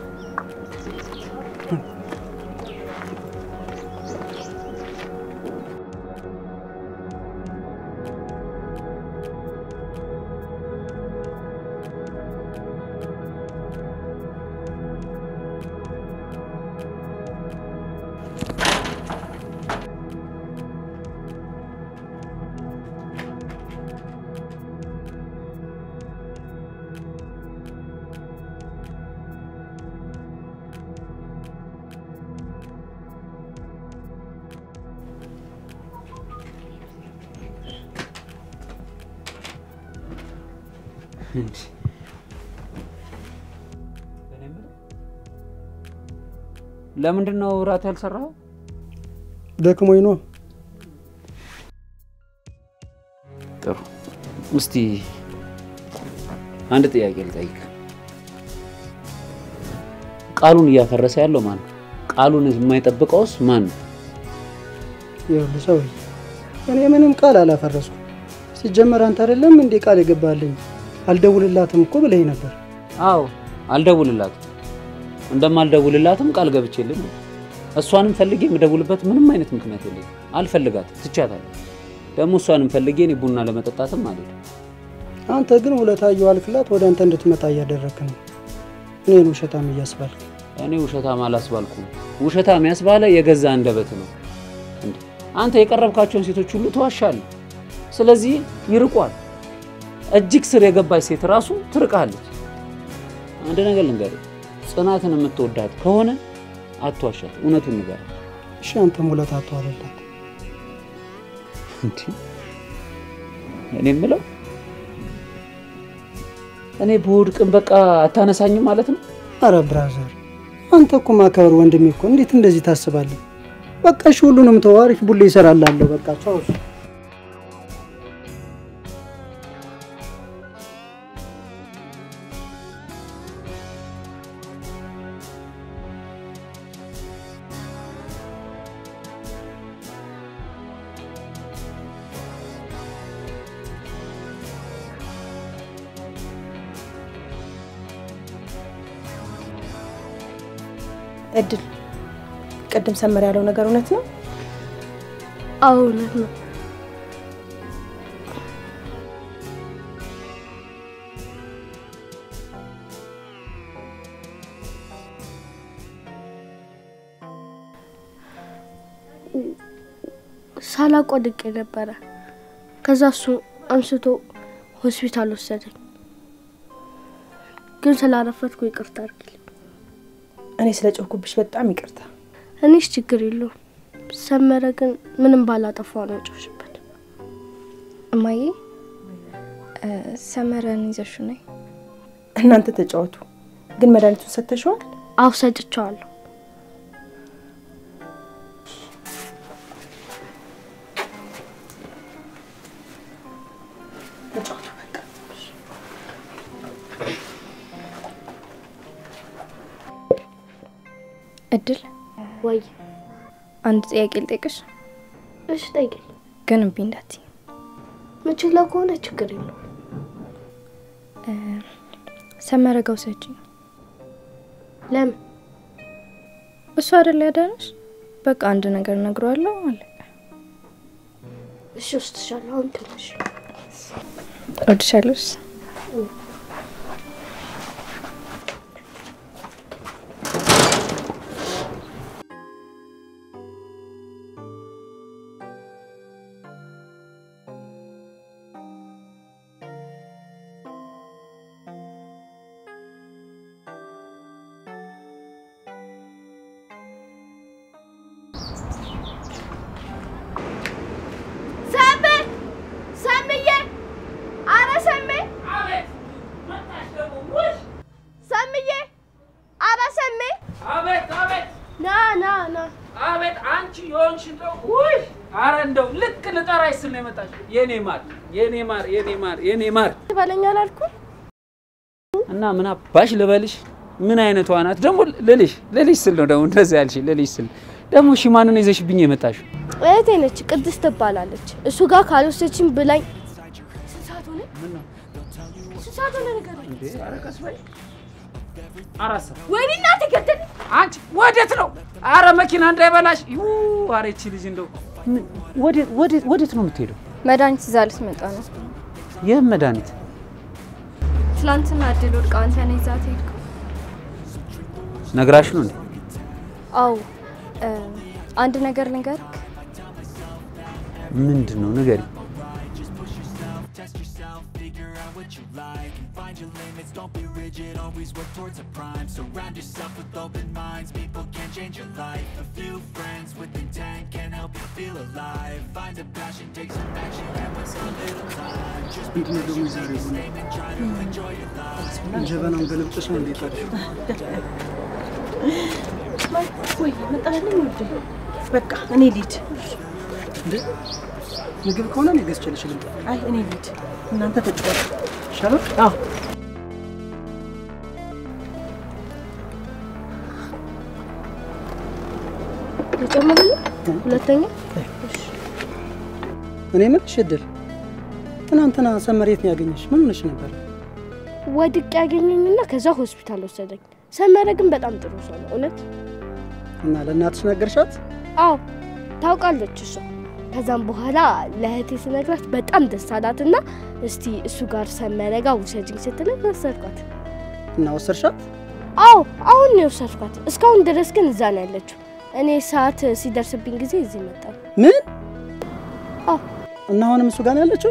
ለምንድን ነው ራት ያልሰራው
ደክሞኝ ነው
ጥሩ እስቲ አንድ ጥያቄ ልጠይቅ ቃሉን ያፈረሰ ያለው ማን ቃሉን የማይጠብቀውስ ማን
ይኸውልህ እኔ ምንም ቃል አላፈረስኩም ሲጀመር አንተ አይደለም እንዴ ቃል የገባልኝ አልደውልላትም እኮ ብለኝ ነበር
አዎ አልደውልላትም እንደማልደውልላትም ቃል ገብቼልኝ እሷንም ፈልጌ የምደውልበት ምንም አይነት ምክንያት የለኝም አልፈልጋትም ትቻታለሁ ደግሞ እሷንም ፈልጌ እኔ ቡና ለመጠጣትም ማለት
አንተ ግን ውለታየው አልክላት ወደ አንተ እንድትመጣ ያደረክ ነው እኔን ውሸታም እያስባልክ
እኔ ውሸታም አላስባልኩም ውሸታም ያስባለ የገዛ አንደበት ነው እንዴ አንተ የቀረብካቸውን ሴቶች ሁሉ ተዋሻለህ ስለዚህ ይርቋል እጅግ ስር የገባች ሴት ራሱ ትርቃለች አንድ ነገር ልንገርህ ጽናትን የምትወዳት ከሆነ አትዋሻት እውነቱን ንገር
እሺ አንተ ሙላት አትዋለላት
እንዴ እኔ ምለው እኔ ቦድቅም በቃ አታነሳኝም ማለት ነው
አረ ብራዘር አንተ እኮ ማከበር ወንድሜ እኮ እንዴት እንደዚህ ታስባለህ በቃ እሺ ሁሉንም ተዋሪፍ ቡሌ ይሰራልላለሁ በቃ ቻው
እድል ቀደም ሰመር ያለው ነገር እውነት ነው
አዎ እውነት ነው ሳላቆድቅ ነበር ከዛ እሱ አንስቶ ሆስፒታል ወሰደኝ ግን ስላረፈድኩ ይቅርታ አድርግልኝ
እኔ ስለጮህኩብሽ በጣም ይቅርታ
እኔስ ችግር የለውም ሰመረ ግን ምንም ባላጠፋው ነው ጮህሽበት
እማዬ ሰመረን ይዘሽ ነይ
እናንተ ተጫወቱ ግን መድኃኒቱን ሰጥተሽዋል
አው ሰጥቻለሁ
ተጫወቱ በቃ
እድል
ወይ
አንድ ጥያቄ ልጠይቅሽ
እሺ ጠይቂኝ
ግን እምቢ እንዳትዪ
ምችለው ከሆነ ችግር የለውም
ሰመረ ጋር ውሰጂኝ
ለምን
እሱ አይደል ያዳነሽ በቃ አንድ ነገር ነግሯለሁ አለ
እሺ ወስድሻለሁ አሁን ትንሽ
እወድሻለሁ
የኔ ማር
ባለኛል አልኩ
እና ምን አባሽ ልበልሽ ምን አይነቷ ናት ደሞ ለልሽ ስል ነው ደሞ እንደዚህ ያልሽ ለልሽ ስል ደሞ ማንን ይዘሽብኝ የመጣሽ
እህቴ ነች ቅድስት ትባላለች እሱ ጋር ካልወሰድሽኝ ብላኝ ስንት ነገር እንዴ አረቀስ ወይ አራሳ
ወይኔ እናቴ ገደል
አንቺ ወዴት ነው አረ መኪና እንዳይበላሽ አሬቺ ልጅ እንደው ወዴት ነው የምትሄደው
መድኃኒት ይዛልስ መጣ ነው
የመድኃኒት
ትላንትና እድል ወድቃ አንተ ነህ ይዛት ሄድከው
ነግራሽ ነው እንዴ
አው አንድ ነገር ልንገርክ
ምንድነው ንገሪ
Find your limits, don't be rigid, always work towards a prime. Surround yourself with open minds, people can change your life. A few friends with intent can help you feel alive. Find a passion, take some action, and waste a little time. Just be patient, be the same and try to enjoy your life.
ጀበናውን ገልብጥሽ ነው እንዴታሽ
ወይ መጣልኝ ወደ በቃ እኔ ልሂድ
እንዴ ምግብ ከሆነ ነው ገዝቼልሽ ልምጣ
አይ እኔ ልሂድ እናንተ ተጫወቱ
ሻሎ
አዎ
ተጨምረኝ ሁለተኛ
እኔ ምንሽ እድል ትናንትና ሰመሬት ነው ያገኘሽ ምን ሆነሽ ነበር
ወድቅ ያገኘኝና ከዛ ሆስፒታል ወሰደኝ ሰመረ ግን በጣም ጥሩ ሰው ነው እውነት
እና ለእናትሽ ነገርሻት
አዎ ታውቃለች እሷ ከዛም በኋላ ለእህቴ ስነግራት በጣም ደስ አላትና እስቲ እሱ ጋር ሰመረ ጋር ውሰጂኝ ስትለኝ ወሰድኳት
እና ወሰድሻት
አዎ አሁን ነው የወሰድኳት። እስካሁን ድረስ ግን እዛ ነው ያለችው። እኔ ሰዓት ሲደርስብኝ ጊዜ እዚህ መጣሁ።
ምን?
አዎ።
እና አሁንም እሱ ጋር ነው ያለችው?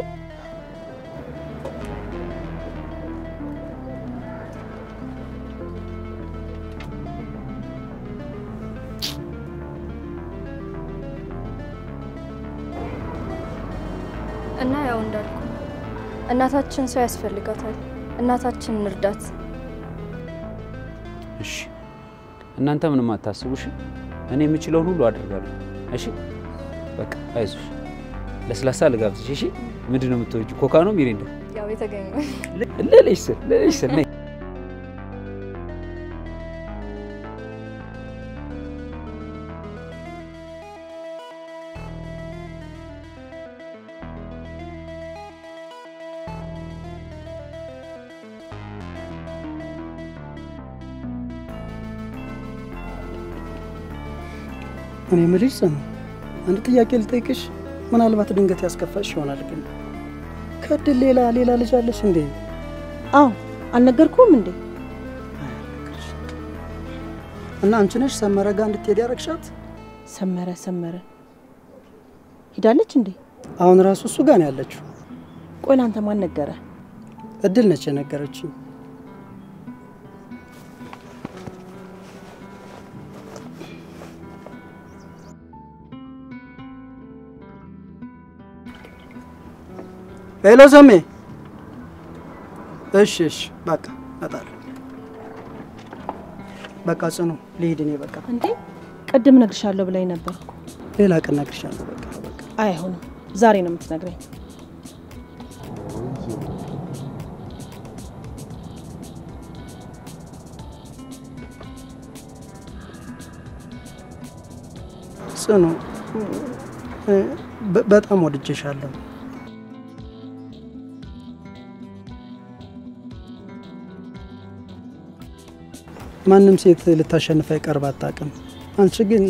እና ያው እንዳልኩ እናታችን ሰው ያስፈልጋታል። እናታችን እንርዳት።
እሺ እናንተ ምንም አታስቡሽ። እኔ የምችለውን ሁሉ አደርጋለሁ። እሺ በቃ አይዞሽ። ለስላሳ ልጋብዝሽ። እሺ ምንድነው የምትወጂው? ኮካ ነው ሚሪንዳ?
ያው የተገኘው
ለለሽ ነይ።
እኔ ምልሽ ጽኑ፣ አንድ ጥያቄ ልጠይቅሽ። ምናልባት ድንገት ያስከፋሽ ይሆናል፣ ግን ከድል ሌላ ልጅ አለሽ እንዴ?
አዎ አልነገርኩም እንዴ?
እና አንቺ ነሽ ሰመረ ጋር እንድትሄድ ያረግሻት?
ሰመረ ሄዳለች እንዴ?
አሁን ራሱ እሱ ጋር ነው ያለችው።
ቆይ ላንተ ማን ነገረ?
እድል ነች የነገረችኝ። ሄሎ ሰሜ። እሺ በቃ እመጣለሁ። በቃ ጽኑ ልሂድ እኔ በቃ።
እንዴ ቅድም ነግርሻለሁ ብላኝ ነበር እኮ።
ሌላ ቀን ነግርሻለሁ በቃ።
አይሆንም፣ ዛሬ ነው የምትነግረኝ።
ጽኑ በጣም ወድጄሻለሁ። ማንም ሴት ልታሸንፍ አይቀርብ አታውቅም። አንቺ ግን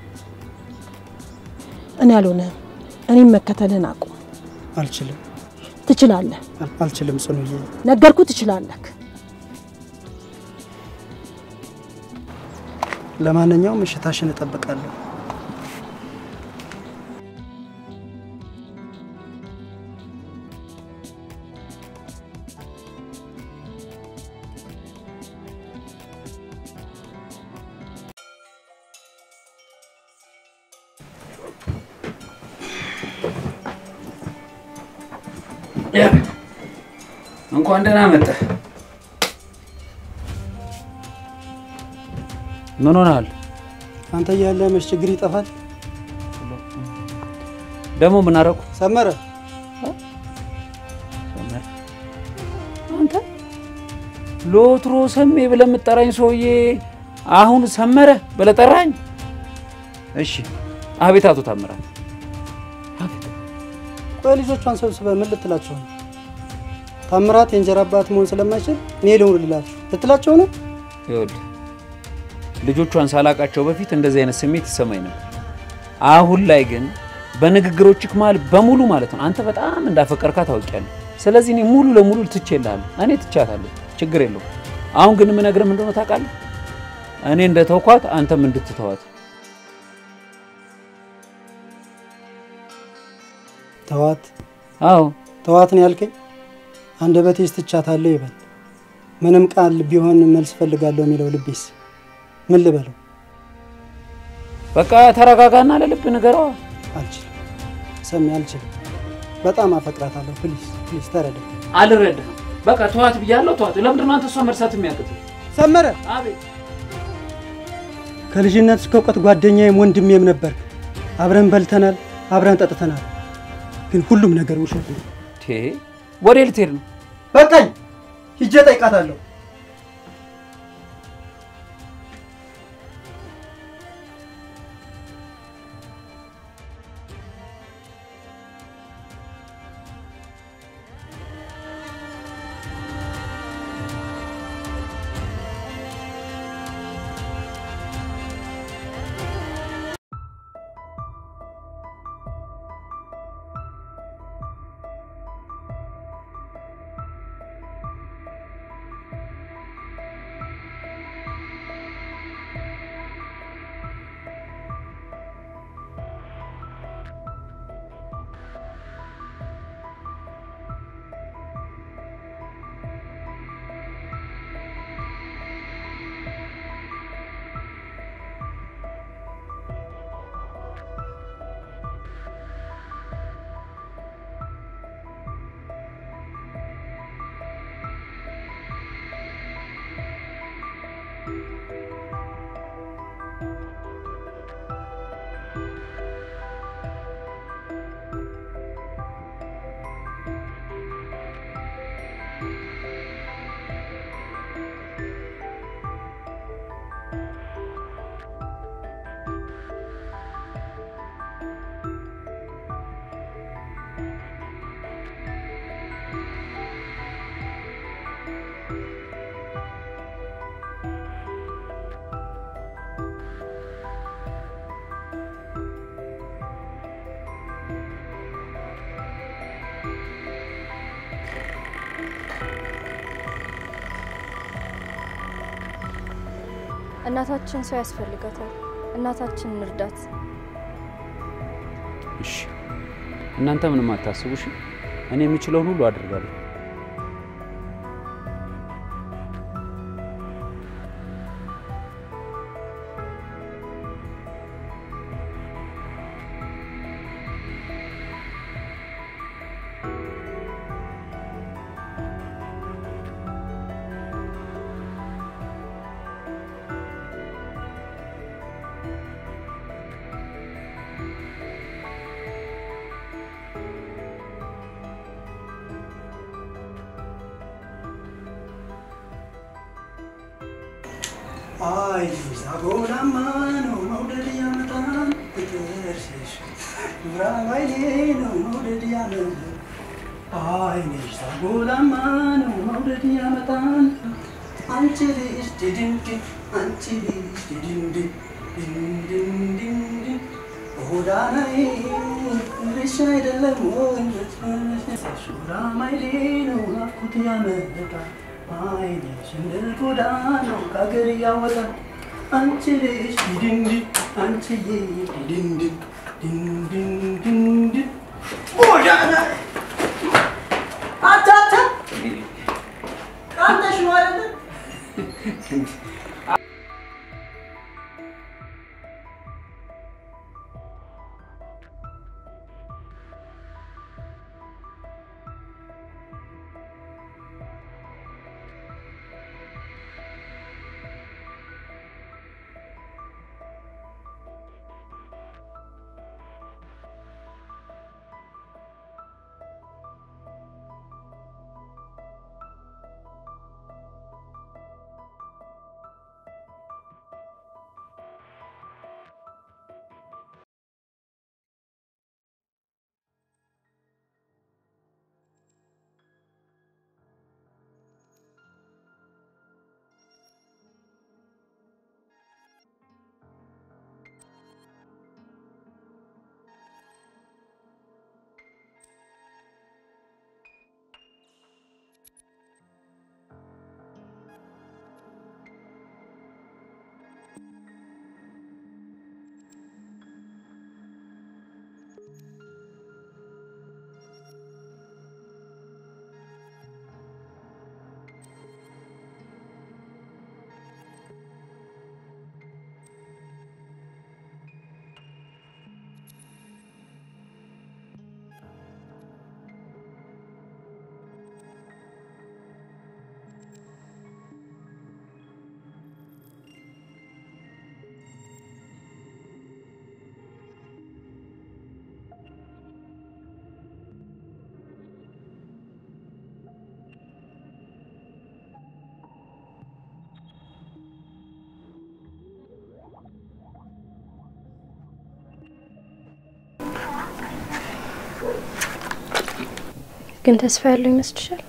እኔ አልሆነም። እኔም መከተልህን አቁም።
አልችልም።
ትችላለህ።
አልችልም ጽኑዬ።
ነገርኩ ትችላለህ።
ለማንኛውም እሽታሽን እጠብቃለሁ።
እንኳን ደህና መጣህ። ምን ሆነሃል?
አንተ ያለ መች ችግር ይጠፋል?
ደግሞ ምን አደረኩ?
ሰመረ
አንተ ሎትሮ ሰሜ ብለህ የምትጠራኝ ሰውዬ አሁን ሰመረ ብለህ ጠራኝ? እሺ አቤት አቶ ታምራት።
ቆይ ልጆቿን ሰብስበህ ምን ልትላቸው ነው? ታምራት የእንጀራ አባት መሆን ስለማይችል እኔ ልሁንላችሁ ልትላቸው ነው?
ይኸውልህ ልጆቿን ሳላቃቸው በፊት እንደዚህ አይነት ስሜት ይሰማኝ ነበር። አሁን ላይ ግን በንግግሮችክ መሃል በሙሉ ማለት ነው አንተ በጣም እንዳፈቀርካት አውቄያለሁ። ስለዚህ እኔ ሙሉ ለሙሉ ትቼልሃለሁ። እኔ ትቻታለሁ፣ ችግር የለውም። አሁን ግን የምነግርህ እንደሆነ ታውቃለህ፣ እኔ እንደተውኳት አንተም እንድትተዋት።
ተዋት?
አዎ
ተዋት ነው ያልከኝ? አንደበቴስ ትቻታለሁ ይበል፣ ምንም ቃል ቢሆን መልስ ፈልጋለሁ የሚለው ልቤስ ምን ልበለው?
በቃ ተረጋጋና ለልብ ንገረዋ።
አልችልም ሰሚ፣ አልችልም። በጣም አፈቅራታለሁ። ፕሊዝ ተረዳ።
አልረዳም። በቃ ተዋት ብያለሁ፣ ተዋት። ለምንድን ነው አንተ እሷ መርሳት የሚያቅተው?
ሰመረ፣
አቤት።
ከልጅነት እስከ እውቀት ጓደኛዬም ወንድሜም ነበር። አብረን በልተናል፣ አብረን ጠጥተናል። ግን ሁሉም ነገር ውሸት ነው።
ወዴት ልትሄድ ነው?
በቃኝ፣ ሂጄ እጠይቃታለሁ።
እናታችን ሰው ያስፈልጋታል። እናታችን እንርዳት።
እሺ እናንተ ምንም አታስቡ እሺ እኔ የምችለውን ሁሉ አደርጋለሁ
Ay, agora mano, mauderia matan, peterses. Dura bailino, mauderia matan. Ay, agora mano, mauderia matan. Anchilis didinti, anchilis didinti, din. Oda nai, rishai delamoy, dura bailino, akutia matan. Ay, sindel kodano kageriya wata anchilis dindi anchilis dindi din bodana ata kanta shwarana
ግን ተስፋ ያለው ይመስልሻል?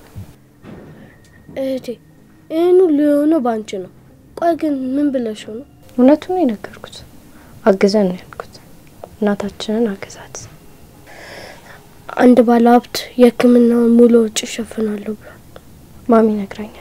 እኑ ሊሆነ ባንቺ ነው። ቆይ ግን ምን ብለሽው ነው?
እውነቱን ነው የነገርኩት። አገዘን ነው ያልኩት። እናታችንን አገዛት።
አንድ ባለ ሀብት የሕክምናውን ሙሉ ወጪ ሸፍናለሁ ብሏል።
ማሚ ነግራኛለች።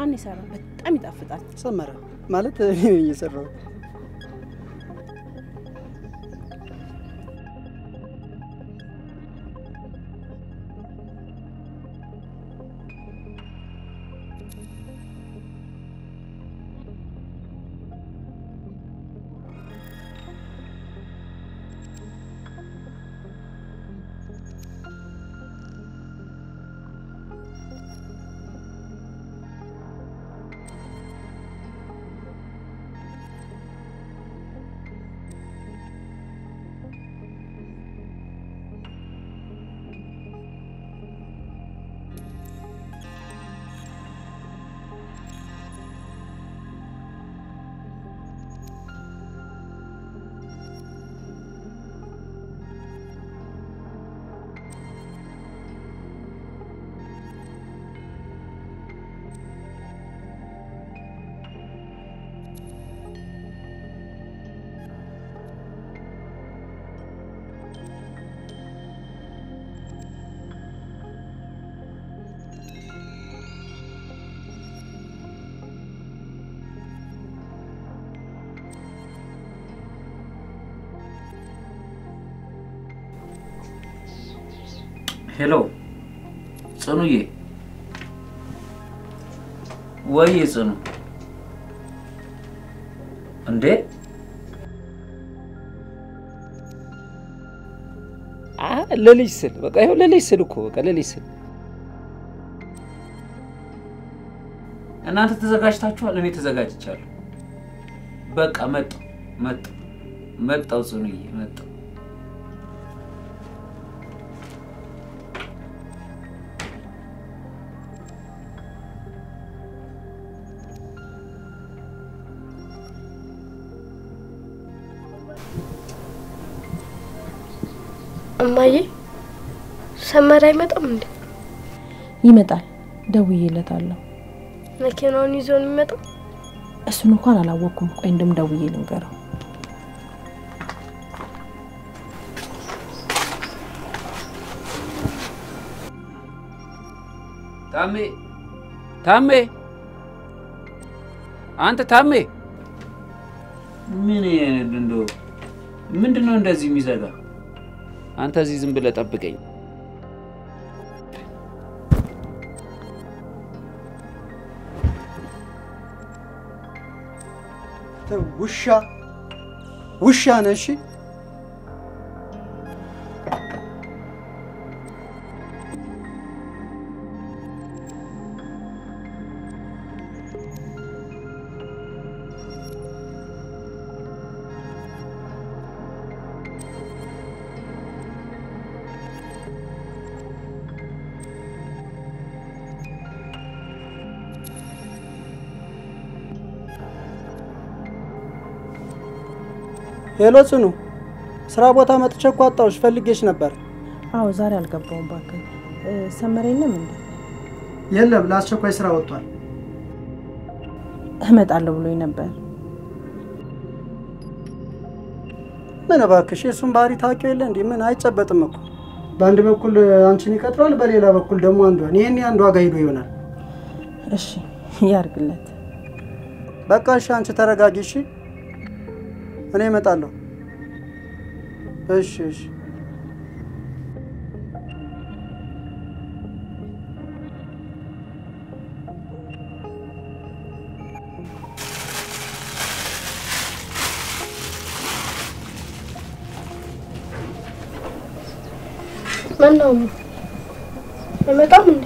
ማን ይሰራው? በጣም ይጣፍጣል።
ሰመረ ማለት እኔ እየሰራው
ሄሎ ጽኑዬ ወይ ጽኑ እንዴ ለልጅ ስል በቃ ይኸው ለልጅ ስል እኮ በቃ ለልጅ ስል እናንተ ተዘጋጅታችኋል እኔ ተዘጋጅቻለሁ በቃ መጣው ጽኑዬ መጣው
እማዬ ሰመራ አይመጣም እንዴ?
ይመጣል ደውዬለታለሁ።
መኪናውን ይዞ ነው የሚመጣው?
እሱን እንኳን አላወኩም። ቆይ እንደም ደውዬ ልንገረው።
ታሜ አንተ ታሜ ምንድነው እንደዚህ የሚዘጋ? አንተ እዚህ ዝም ብለህ ጠብቀኝ።
ውሻ ነሽ? ሄሎ ጽኑ፣ ስራ ቦታ መጥቼ እኮ አጣሁሽ፣ ፈልጌሽ ነበር።
አዎ ዛሬ አልገባውም ባክህ። ሰመረ የለም እንዴ?
የለም፣ ለአስቸኳይ ስራ ወጥቷል።
እመጣለሁ ብሎኝ ነበር።
ምን እባክሽ፣ የሱን ባህሪ ታውቂው የለ እንዴ? ምን አይጨበጥም እኮ። በአንድ በኩል አንቺን ይቀጥራል፣ በሌላ በኩል ደግሞ አንዷን። ይሄን አንዷ ጋር ሄዶ ይሆናል።
እሺ ያርግለት።
በቃ እሺ፣ አንቺ ተረጋጊ እሺ። እኔ እመጣለሁ። እሺ
ማነው? አይመጣም እንዴ?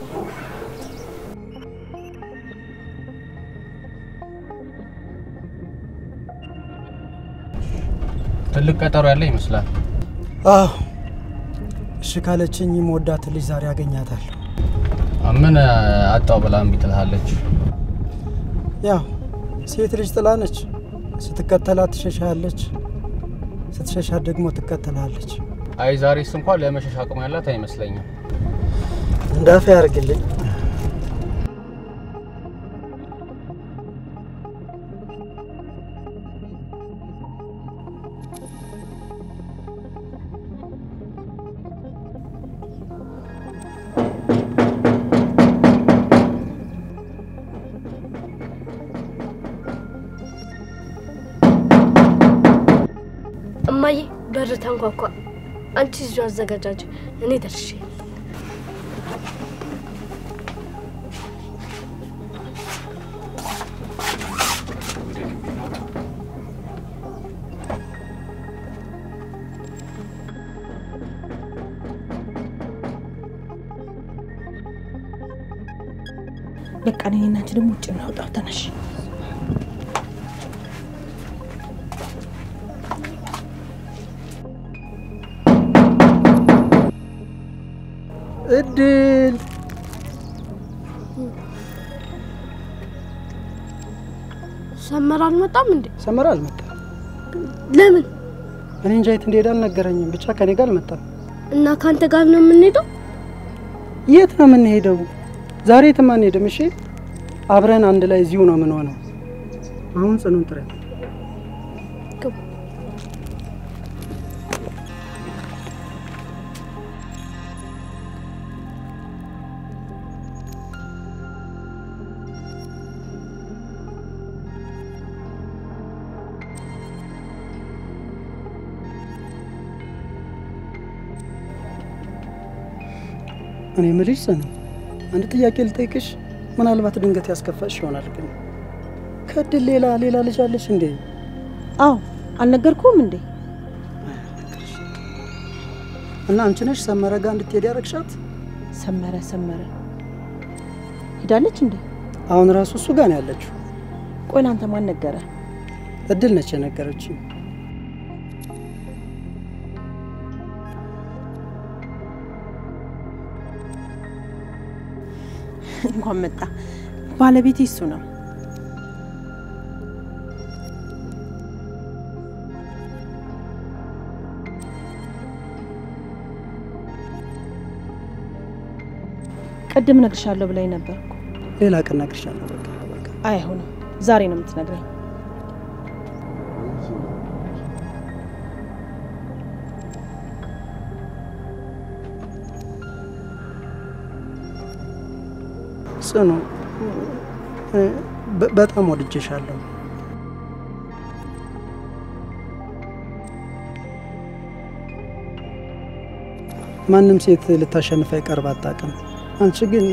ትልቅ ቀጠሮ ያለ ይመስላል።
አዎ እሺ ካለችኝ የምወዳት ልጅ ዛሬ አገኛታለሁ።
ምን አጣው ብላ እምቢ ትልሃለች?
ያው ሴት ልጅ ጥላ ነች። ስትከተላት ትሸሻለች፣ ስትሸሻት ደግሞ ትከተላለች።
አይ ዛሬስ እንኳን ለመሸሽ አቅም ያላት አይመስለኝም።
እንዳፈ ያርግልኝ።
እማዬ በር ተንኳኳ። አንቺ እዚሁ አዘጋጃጅ፣ እኔ ደርሼ
በቃ እኔና አንቺ ደግሞ ውጭ እናውጣው። ተነሽ።
እድል
ሰመራ አልመጣም እንዴ?
ሰመራ አልመጣም።
ለምን?
እኔ እንጃ የት እንደሄደ አልነገረኝም። ብቻ ከኔ ጋር አልመጣም።
እና ካንተ ጋር ነው የምንሄደው?
የት ነው የምንሄደው? ዛሬ የትም አንሄድም። እሺ አብረን አንድ ላይ እዚሁ ነው የምንሆነው። አሁን ጽኑን ጥረት እኔ የምልሽ ጽኑ፣ አንድ ጥያቄ ልጠይቅሽ። ምናልባት ድንገት ያስከፋሽ ይሆናል፣ ግን ከእድል ሌላ ልጅ አለሽ እንዴ?
አዎ አልነገርኩም እንዴ?
እና አንቺ ነሽ ሰመረ ጋር እንድትሄድ ያረግሻት?
ሰመረ ሄዳለች እንዴ?
አሁን ራሱ እሱ ጋር ነው ያለችው።
ቆይ አንተ ማን ነገረ?
እድል ነች የነገረችኝ።
እንኳን መጣ። ባለቤቴ እሱ ነው። ቅድም ነግርሻለሁ ብላኝ ነበርኩ።
ሌላ ቀን ነግርሻለሁ። በቃ
አይሆንም፣ ዛሬ ነው የምትነግረኝ።
ጽኑ፣ በጣም ወድጄሻለሁ። ማንም ሴት ልታሸንፍ አይቀርብ አታውቅም። አንቺ ግን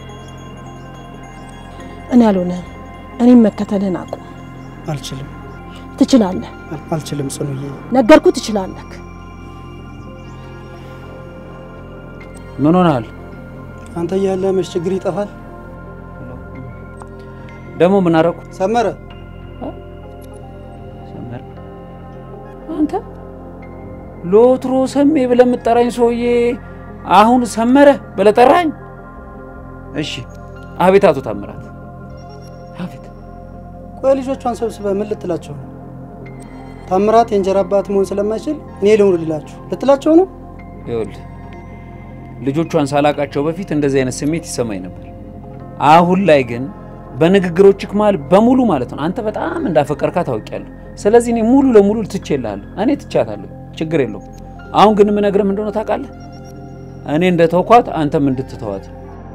እኔ አልሆነም። እኔም መከተልህን አቁም።
አልችልም።
ትችላለህ።
አልችልም ጽኑዬ።
ነገርኩ፣ ትችላለህ።
ምን ሆነሃል?
አንተ እያለ መች ችግር ይጠፋል?
ደግሞ ምን አደረኩ?
ሰመረ
አንተ ሎትሮ ሰሜ ብለህ የምትጠራኝ ሰውዬ አሁን ሰመረ ብለህ ጠራኝ? እሺ አቤት አቶ ታምራት። አቤት።
ቆይ ልጆቿን ሰብስበህ ምን ልትላቸው ነው? ታምራት የእንጀራ አባት መሆን ስለማይችል እኔ ልሁን ልትላቸው ነው?
ይኸውልህ ልጆቿን ሳላቃቸው በፊት እንደዚህ አይነት ስሜት ይሰማኝ ነበር። አሁን ላይ ግን በንግግሮችክ መሃል በሙሉ ማለት ነው አንተ በጣም እንዳፈቀርካት ታውቂያለሁ። ስለዚህ እኔ ሙሉ ለሙሉ ትቼልሃለሁ። እኔ ትቻታለሁ፣ ችግር የለውም። አሁን ግን የምነግርህ እንደሆነ ታውቃለህ፣ እኔ እንደተውኳት አንተም እንድትተዋት።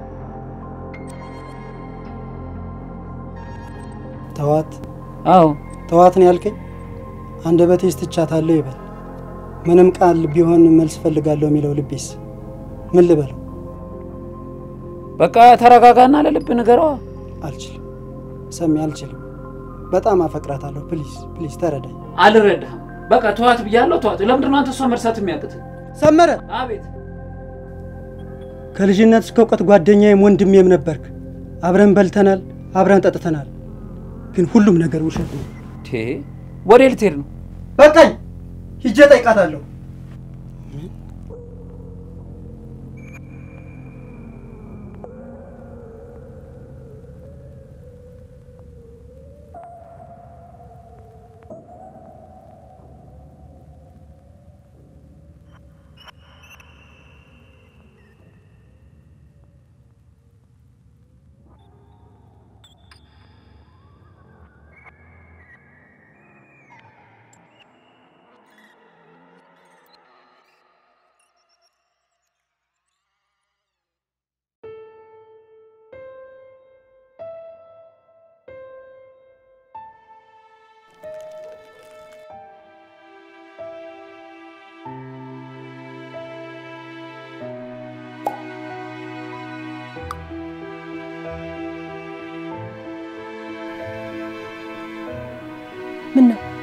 ተዋት?
አዎ
ተዋት ነው ያልከኝ? አንደበቴስ ትቻታለሁ ይበል፣ ምንም ቃል ቢሆን መልስ ፈልጋለሁ የሚለው ልቤስ ምን ልበለው?
በቃ ተረጋጋና ለልብ ንገረዋ።
አልችልም ሰሚ፣ አልችልም። በጣም አፈቅራታለሁ። ፕሊዝ ተረዳኝ።
አልረዳህም። በቃ ተዋት ብያለሁ፣ ተዋት። ለምንድን ነው አንተ እሷ መርሳት የሚያቅትህ?
ሰመረ!
አቤት።
ከልጅነት እስከ እውቀት ጓደኛዬም ወንድሜም ነበርክ። አብረን በልተናል፣ አብረን ጠጥተናል። ግን ሁሉም ነገር ውሸት ነው።
ወዴ ልትሄድ ነው?
በቃኝ፣ ሂጄ ጠይቃታለሁ።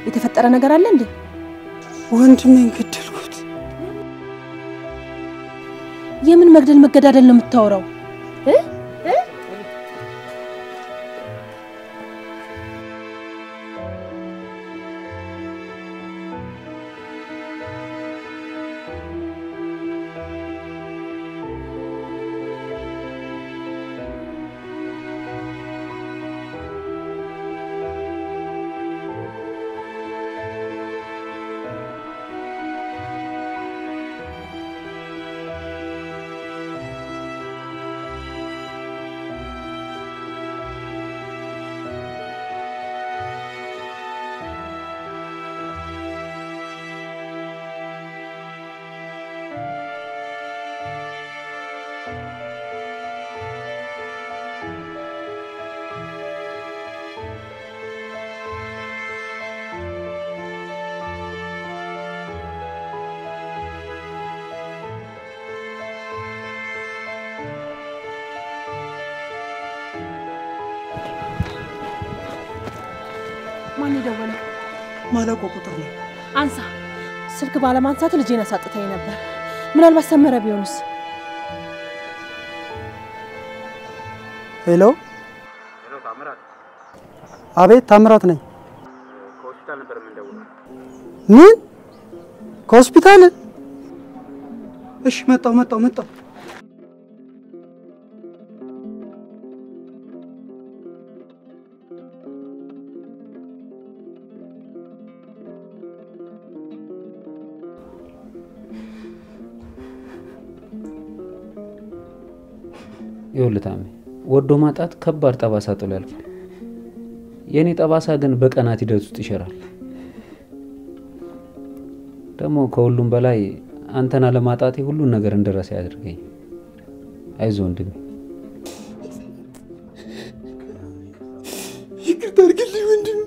የተፈጠረ ነገር አለ እንዴ?
ወንድሜን ገደልኩት።
የምን መግደል መገዳደል ነው የምታወራው? ማን ይደወለው?
ማለቆ ቁጥር ነው።
አንሳ። ስልክ ባለማንሳት ልጄን አሳጥተኝ ነበር። ምናልባት ሰመረ ቢሆንስ?
ሄሎ ታምራት። አቤት ታምራት ነኝ።
ከሆስፒታል ነበር የምንደውለው።
ምን? ከሆስፒታል? እሺ መጣው።
ይወልታም ወዶ ማጣት ከባድ ጠባሳ ጥሎ ያልፋል። የኔ ጠባሳ ግን በቀናት ሂደት ውስጥ ይሸራል። ደግሞ ከሁሉም በላይ አንተና ለማጣቴ ሁሉን ነገር እንደረሳ ያድርገኝ። አይዞህ ወንድሜ።
ይቅርታ አድርግልኝ ወንድሜ።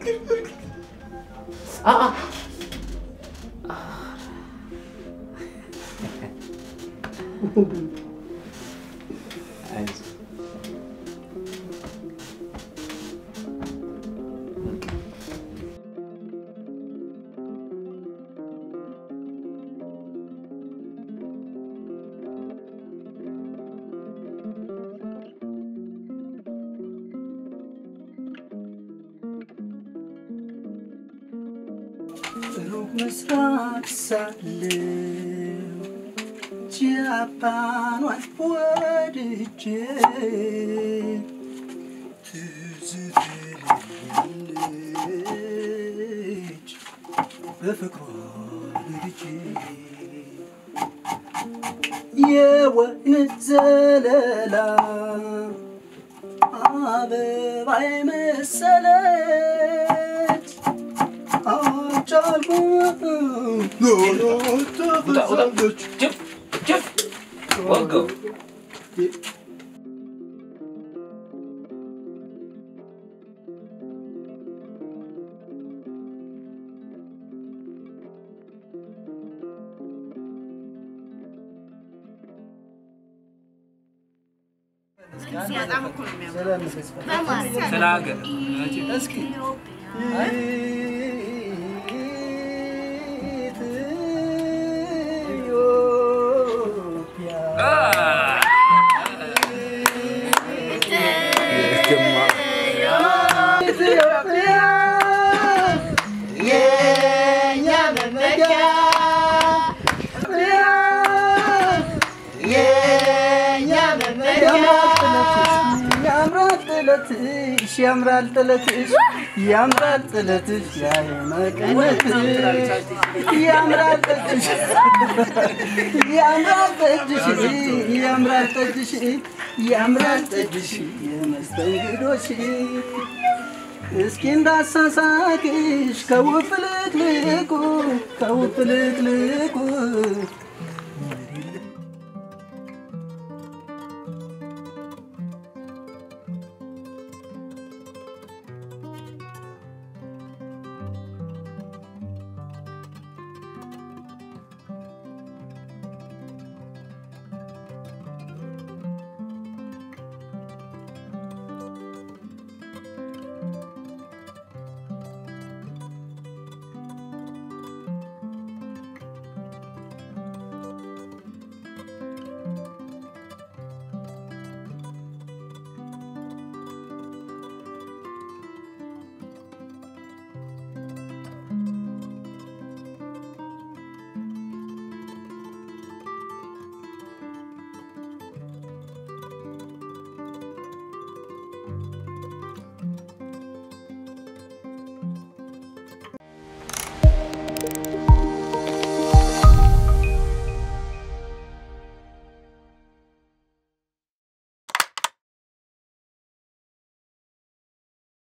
ምስራቅ ሳለው ጃፓኗን ወድጄ ትዝትልኛለች በፍቅሯ ልጅ የወይን ዘለላ አበባይ መሰለች ያምራል ጥለትሽ ያምራል ጥለትሽ ያመቀነትሽ ያምራል ጥለትሽ ያምራል ጠጅሽ ያምራል ጠጅሽ ያምራል ጠጅሽ የመስተንግዶሽ እስኪ እንዳሳሳቅሽ ከውፍልቅልቁ